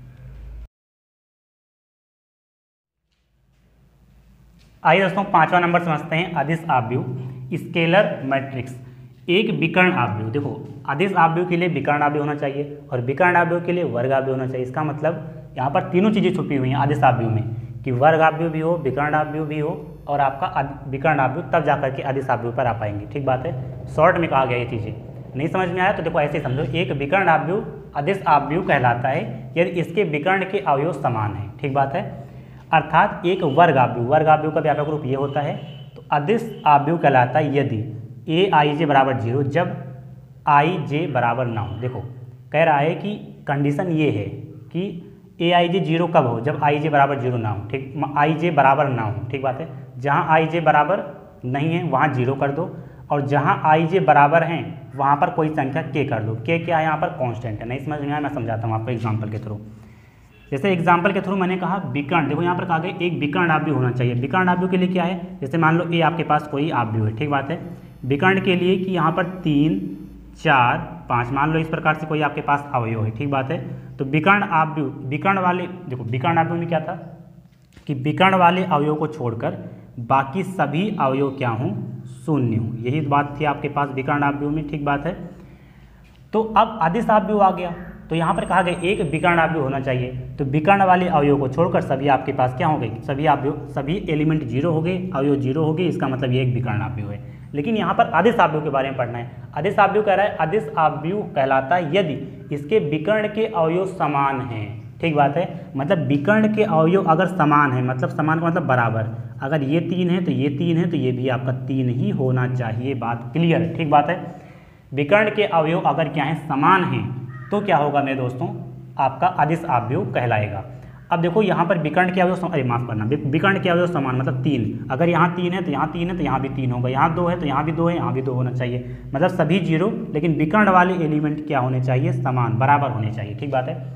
आइए दोस्तों पांचवा नंबर समझते हैं, अदिश आव्यूह, स्केलर मैट्रिक्स। एक विकर्ण आव्यूह, देखो अदिश आव्यूह के लिए विकर्ण आव्यूह होना चाहिए और विकर्ण आव्यूह के लिए वर्ग आव्यूह होना चाहिए। इसका मतलब यहाँ पर तीनों चीज़ें छुपी हुई हैं अदिश आव्यूह में, कि वर्ग आव्यूह भी हो, विकर्ण आव्यूह भी हो और आपका विकर्ण आव्यूह, तब जाकर के अदिश आव्यूह पर आ पाएंगे। ठीक बात है। शॉर्ट में कहा गया ये चीज़ें, नहीं समझ में आया तो देखो ऐसे समझो, एक विकर्ण आव्यूह अदिश आव्यूह कहलाता है यदि इसके विकर्ण के अवयव समान है। ठीक बात है। अर्थात एक वर्ग आव्यूह, वर्ग आव्यूह का व्यापक रूप ये होता है। तो अदिश आव्यूह कहलाता है यदि ए आई जे बराबर जीरो, जब आई जे बराबर ना हो। देखो कह रहा है कि कंडीशन ये है कि ए आई जे जीरो कब हो, जब आई जे बराबर जीरो ना हो। ठीक, आई जे बराबर ना हो। ठीक बात है। जहाँ आई जे बराबर नहीं है वहाँ जीरो कर दो और जहाँ आई जे बराबर हैं वहाँ पर कोई संख्या के कर दो। के क्या है, यहाँ पर कांस्टेंट है। नहीं समझ में आया, मैं समझाता हूँ आपको एग्जाम्पल के थ्रू। जैसे एग्जाम्पल के थ्रू मैंने कहा विकर्ण, देखो यहाँ पर कहा गया एक विकर्ण आव्यूह होना चाहिए। विकर्ण आव्यूह के लिए क्या है, जैसे मान लो ए आपके पास कोई आव्यूह है। ठीक बात है। विकर्ण के लिए कि यहाँ पर तीन चार पाँच, मान लो इस प्रकार से कोई आपके पास अवयव है। ठीक बात है। तो विकर्ण आव्यूह, विकर्ण वाले, देखो विकर्ण आव्यूह में क्या था कि विकर्ण वाले अवयव को छोड़कर बाकी सभी अवयव क्या हों, शून्य हों। यही बात थी आपके पास विकर्ण आव्यूह में। ठीक बात है। तो अब अदिश आव्यूह आ गया, तो यहाँ पर कहा गया एक विकर्ण आव्यूह होना चाहिए। तो विकर्ण वाले अवयव को छोड़कर सभी आपके पास क्या हो गए, सभी अवयव, सभी एलिमेंट जीरो हो गए, अवयव जीरो हो गए। इसका मतलब ये एक विकर्ण आव्यूह है। लेकिन यहाँ पर अदिश आव्यूह के बारे में पढ़ना है। अदिश आव्यूह कह रहा है, अदिश आव्यूह कहलाता है यदि इसके विकर्ण के अवयव समान हैं। ठीक बात है। मतलब विकर्ण के अवयव अगर समान है, मतलब समान का मतलब बराबर, अगर ये तीन है तो ये तीन है तो ये भी आपका तीन ही होना चाहिए। बात क्लियर है। ठीक बात है। विकर्ण के अवयव अगर क्या है, समान हैं, तो क्या होगा मेरे दोस्तों, आपका अदिश आव्यूह कहलाएगा। अब देखो यहाँ पर विकर्ण के अवयव, अरे माफ करना, विकर्ण के अवयव समान मतलब तीन, अगर यहाँ तीन है तो यहाँ तीन है तो यहाँ भी तीन होगा, यहाँ दो है तो यहाँ भी दो है, यहाँ भी दो होना चाहिए। मतलब सभी जीरो, लेकिन विकर्ण वाले एलिमेंट क्या होने चाहिए, समान, बराबर होने चाहिए। ठीक बात है।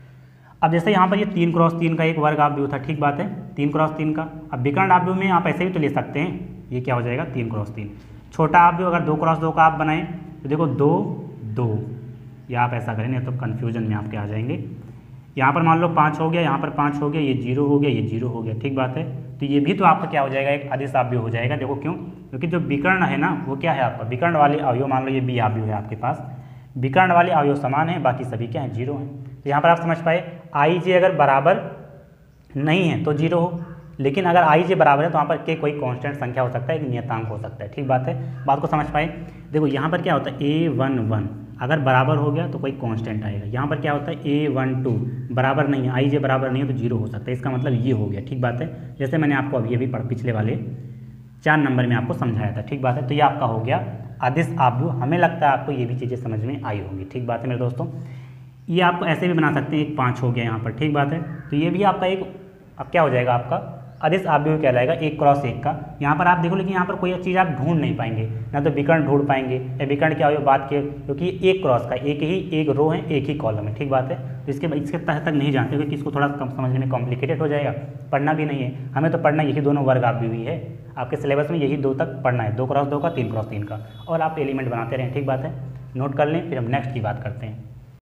अब जैसे यहाँ पर ये तीन क्रॉस तीन का एक वर्ग आव्यूह था। ठीक बात है। तीन क्रॉस तीन का, अब विकर्ण आव्यूह में आप ऐसे भी तो ले सकते हैं, ये क्या हो जाएगा, तीन क्रॉस तीन। छोटा आव्यूह अगर दो क्रॉस दो का आप बनाएं तो देखो दो दो, या आप ऐसा करें नहीं तो कन्फ्यूजन में आपके आ जाएंगे। यहाँ पर मान लो पाँच हो गया, यहाँ पर पाँच हो गया, ये जीरो हो गया, ये जीरो हो गया। ठीक बात है। तो ये भी तो आपका क्या हो जाएगा, एक अदिश आव्यूह हो जाएगा। देखो क्यों, क्योंकि जो विकर्ण है ना वो क्या है आपका, विकर्ण वाले अवयव, मान लो ये बी आव्यूह है आपके पास, विकर्ण वाले अवयव समान है, बाकी सभी क्या है, जीरो हैं। तो यहाँ पर आप समझ पाए, आई जे अगर बराबर नहीं है तो जीरो हो, लेकिन अगर आई जे बराबर है तो वहाँ पर के कोई कांस्टेंट संख्या हो सकता है, एक नियतांक हो सकता है। ठीक बात है। बात को समझ पाए। देखो यहाँ पर क्या होता है, ए वन वन अगर बराबर हो गया तो कोई कांस्टेंट आएगा। यहाँ पर क्या होता है, ए वन टू बराबर नहीं है, आई जे बराबर नहीं है तो जीरो हो सकता है। इसका मतलब ये हो गया। ठीक बात है। जैसे मैंने आपको अभी अभी पिछले वाले चार नंबर में आपको समझाया था। ठीक बात है। तो ये आपका हो गया अदिश आव्यूह। हमें लगता है आपको ये भी चीज़ें समझ में आई होंगी। ठीक बात है मेरे दोस्तों। ये आपको ऐसे भी बना सकते हैं, एक पाँच हो गया यहाँ पर। ठीक बात है। तो ये भी आपका एक, अब क्या हो जाएगा आपका अदिश आव्यूह कहलाएगा एक क्रॉस एक का। यहाँ पर आप देखो लेकिन यहाँ पर कोई चीज़ आप ढूंढ नहीं पाएंगे, ना तो विकर्ण ढूंढ पाएंगे या विकर्ण क्या हो बात के, क्योंकि एक क्रॉस का एक ही एक रो है एक ही कॉलम है, ठीक बात है। तो इसके इसके तह तक नहीं जानते क्योंकि इसको थोड़ा कम समझने में कॉम्प्लिकेटेड हो जाएगा, पढ़ना भी नहीं है हमें, तो पढ़ना यही दोनों वर्ग आव्यूह ही है। आपके सिलेबस में यही दो तक पढ़ना है, दो क्रॉस दो का, तीन क्रॉस तीन का, और आप एलिमेंट बनाते रहें, ठीक बात है। नोट कर लें, फिर हम नेक्स्ट की बात करते हैं।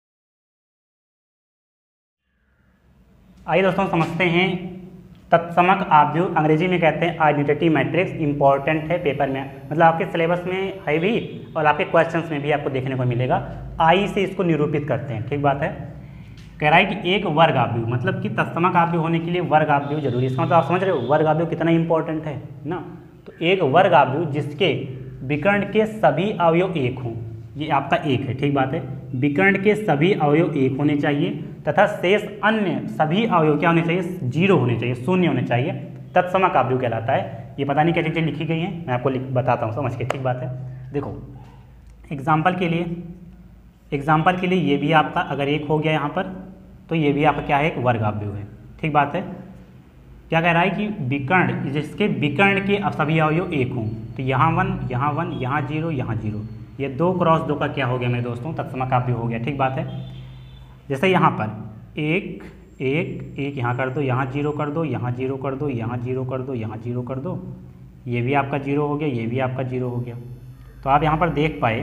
आइए दोस्तों समझते हैं तत्समक आव्यूह, अंग्रेजी में कहते हैं आइडेंटिटी मैट्रिक्स। इंपॉर्टेंट है पेपर में, मतलब आपके सिलेबस में है भी और आपके क्वेश्चंस में भी आपको देखने को मिलेगा। आई से इसको निरूपित करते हैं, ठीक बात है। कह रहा है कि एक वर्ग आव्यूह, मतलब कि तत्समक आव्यूह होने के लिए वर्ग आव्यूह जरूरी है। इसका मतलब आप समझ रहे हो वर्ग आव्यूह कितना इंपॉर्टेंट है ना। तो एक वर्ग आव्यूह जिसके विकर्ण के सभी अवयव एक हों, ये आपका एक है, ठीक बात है। विकर्ण के सभी अवयव एक होने चाहिए तथा शेष अन्य सभी अवयव क्या होने चाहिए, जीरो होने चाहिए, शून्य होने चाहिए, तत्समक आव्यूह कहलाता है। ये पता नहीं क्या चीज़ें लिखी गई हैं, मैं आपको बताता हूँ समझ के, ठीक बात है। देखो एग्जाम्पल के लिए एग्जाम्पल के लिए ये भी आपका अगर एक हो गया यहाँ पर, तो ये भी आपका क्या है, एक वर्ग आव्यूह है, ठीक बात है। क्या कह रहा है कि विकर्ण जिसके विकर्ण के सभी अवयव एक हों, तो यहाँ वन यहाँ वन यहाँ जीरो यहाँ जीरो, ये दो क्रॉस दो का क्या हो गया मेरे दोस्तों, तत्समक आव्यूह हो गया, ठीक बात है। जैसे यहाँ पर एक एक एक यहाँ कर दो, यहाँ जीरो कर दो, यहाँ जीरो कर दो, यहाँ जीरो कर दो, यहाँ जीरो कर दो, ये भी आपका जीरो हो गया, ये भी आपका जीरो हो गया। तो आप यहाँ पर देख पाए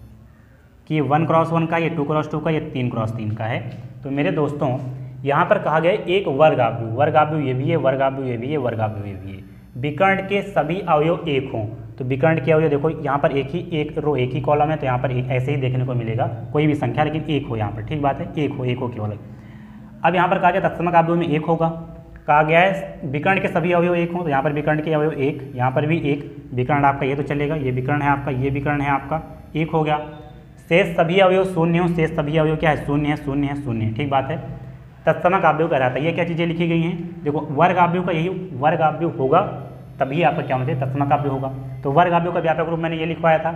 कि ये वन क्रॉस वन का, ये टू क्रॉस टू का, ये तीन क्रॉस तीन का है। तो मेरे दोस्तों यहाँ पर कहा गया एक वर्ग आव्यूह, वर्ग आव्यूह ये भी है, वर्ग आव्यूह ये भी है, वर्ग आव्यूह ये भी है, विकर्ण के सभी अवयव एक हों। तो विकर्ण के अवयव देखो यहाँ पर एक ही एक रो एक ही कॉलम है, तो यहाँ पर एक ऐसे ही देखने को मिलेगा कोई भी संख्या, लेकिन एक हो यहाँ पर, ठीक बात है, एक हो एक हो केवल। अब यहाँ पर कहा गया तत्समक आव्यूह में एक होगा, कहा गया है विकर्ण के सभी अवयव एक हों, तो यहाँ पर विकर्ण के अवयव एक, यहाँ पर भी एक, विकर्ण आपका ये तो चलेगा, ये विकर्ण है आपका, ये विकर्ण है आपका, एक हो गया। शेष सभी अवयव शून्य हो, शेष सभी अवयव क्या है, शून्य है, शून्य है, शून्य है, ठीक बात है। तत्समक आव्यूह कहलाता है। ये क्या चीज़ें लिखी गई हैं, देखो वर्ग आव्यूह का यही वर्ग आव्यूह होगा तभी आपका क्या होना चाहिए, तत्समक आव्यूह होगा। तो वर्ग आव्यूह का व्यापक रूप मैंने ये लिखवाया था।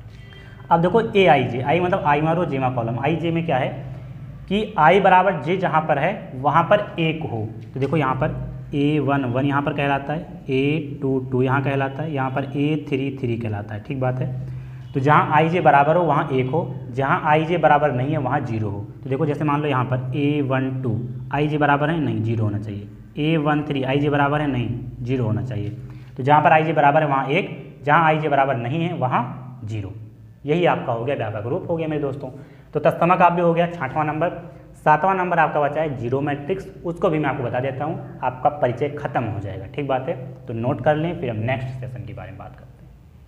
अब देखो ए आई जे, आई मतलब आई मारो जेमा कॉलम, आई जे में क्या है कि आई बराबर जे जहाँ पर है वहाँ पर एक हो। तो देखो यहाँ पर ए वन वन यहाँ पर कहलाता है, ए टू टू यहाँ कहलाता है, यहाँ पर ए थ्री थ्री कहलाता है, ठीक बात है। तो जहाँ आई जे बराबर हो वहाँ एक हो, जहाँ आई जे बराबर नहीं है वहाँ जीरो हो। तो देखो जैसे मान लो यहाँ पर ए वन टू आई जे बराबर है, नहीं जीरो होना चाहिए। ए वन थ्री आई जे bराबर है, नहीं जीरो होना चाहिए। तो जहाँ पर आई जे बराबर है वहाँ एक, जहाँ आई जे बराबर नहीं है वहाँ जीरो। यही आपका हो गया व्यापक रूप हो गया मेरे दोस्तों। तो तत्समक आव्यूह हो गया छठवां नंबर। सातवां नंबर आपका बचा है जीरो मैट्रिक्स, उसको भी मैं आपको बता देता हूँ, आपका परिचय खत्म हो जाएगा, ठीक बात है। तो नोट कर लें, फिर हम नेक्स्ट सेशन के बारे में बात करते हैं।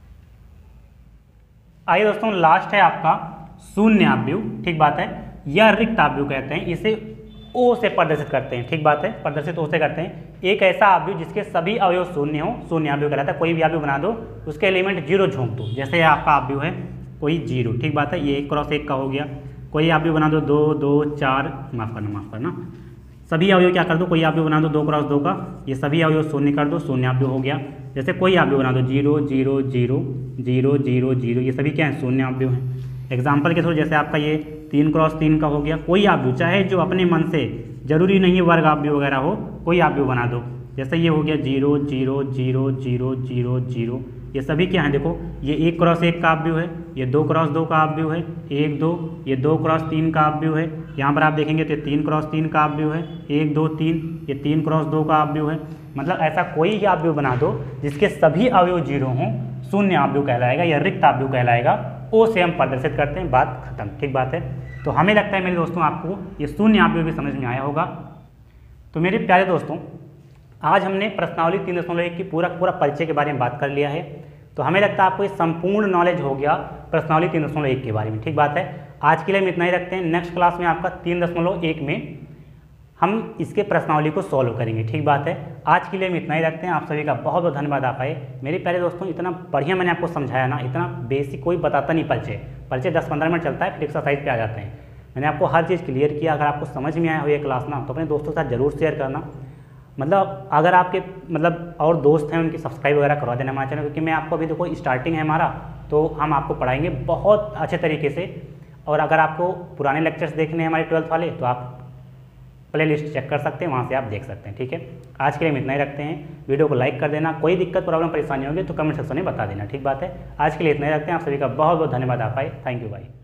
आइए दोस्तों लास्ट है आपका शून्य आव्यूह, ठीक बात है, या रिक्त आव्यूह कहते हैं, इसे ओ से प्रदर्शित करते हैं, ठीक बात है, प्रदर्शित ओ से करते हैं। एक ऐसा आव्यूह जिसके सभी अवयव शून्य हो, शून्य आव्यूह कहलाता है। कोई भी आव्यूह बना दो, उसके एलिमेंट जीरो झोंक दो, जैसे आपका आव्यूह है कोई जीरो, ठीक बात है, ये एक क्रॉस एक का हो गया। कोई आव्यूह बना दो दो दो चार, माफ करना माफ करना सभी अवयव क्या कर दो, कोई आव्यूह बना दो दो क्रॉस दो का, ये सभी अवयव शून्य कर दो, शून्य आव्यूह हो गया। जैसे कोई आव्यूह बना दो zero zero zero zero zero zero, ये सभी क्या है, शून्य आव्यूह हैं। एग्जाम्पल के थ्रू जैसे आपका ये तीन क्रॉस तीन का हो गया। कोई आव्यूह चाहे जो अपने मन से, जरूरी नहीं है वर्ग आव्यूह वगैरह हो, कोई आव्यूह बना दो। जैसे ये हो गया zero zero zero zero zero zero, ये सभी क्या हैं, देखो ये एक क्रॉस एक का आव्यूह है, ये दो क्रॉस दो का आव्यूह है, एक दो, ये दो क्रॉस तीन का आव्यूह है। यहाँ पर आप देखेंगे तो तीन क्रॉस तीन का आव्यूह है, एक दो तीन, ये तीन क्रॉस दो का आव्यूह है। मतलब ऐसा कोई ही आव्यूह बना दो जिसके सभी अवयव जीरो हों, शून्य आव्यूह कहलाएगा या रिक्त आव्यूह कहलाएगा। ओ से हम प्रदर्शित करते हैं, बात खत्म, ठीक बात है। तो हमें लगता है मेरे दोस्तों आपको ये शून्य आव्यूह भी समझ में आया होगा। तो मेरे प्यारे दोस्तों आज हमने प्रश्नावली तीन दशमलव एक की पूरा पूरा परिचय के बारे में बात कर लिया है। तो हमें लगता है आपको ये संपूर्ण नॉलेज हो गया प्रश्नावली तीन दशमलव एक के बारे में, ठीक बात है। आज के लिए हम इतना ही रखते हैं। नेक्स्ट क्लास में आपका तीन दशमलव एक में हम इसके प्रश्नावली को सॉल्व करेंगे, ठीक बात है। आज के लिए हम इतना ही रखते हैं। आप सभी का बहुत बहुत धन्यवाद आप आए। मेरे प्यारे दोस्तों इतना बढ़िया मैंने आपको समझाया ना, इतना बेसिक कोई बताता नहीं परिचय, परिचय दस पंद्रह मिनट चलता है, फिर एक्सरसाइज पे आ जाते हैं। मैंने आपको हर चीज़ क्लियर किया। अगर आपको समझ में आया हो ये क्लास ना, तो अपने दोस्तों के साथ जरूर शेयर करना। मतलब अगर आपके मतलब और दोस्त हैं उनकी सब्सक्राइब वगैरह करवा देना हमारे चैनल, क्योंकि मैं आपको अभी देखो स्टार्टिंग है हमारा, तो हम आपको पढ़ाएंगे बहुत अच्छे तरीके से। और अगर आपको पुराने लेक्चर्स देखने हैं हमारे ट्वेल्थ वाले, तो आप प्ले लिस्ट चेक कर सकते हैं, वहाँ से आप देख सकते हैं। ठीक है, आज के लिए हम इतना ही रखते हैं। वीडियो को लाइक कर देना, कोई दिक्कत प्रॉब्लम परेशानी होगी तो कमेंट सेक्शन में बता देना। ठीक बात है, आज के लिए इतना ही रखते हैं। आप सभी का बहुत बहुत धन्यवाद आप आए। थैंक यू भाई।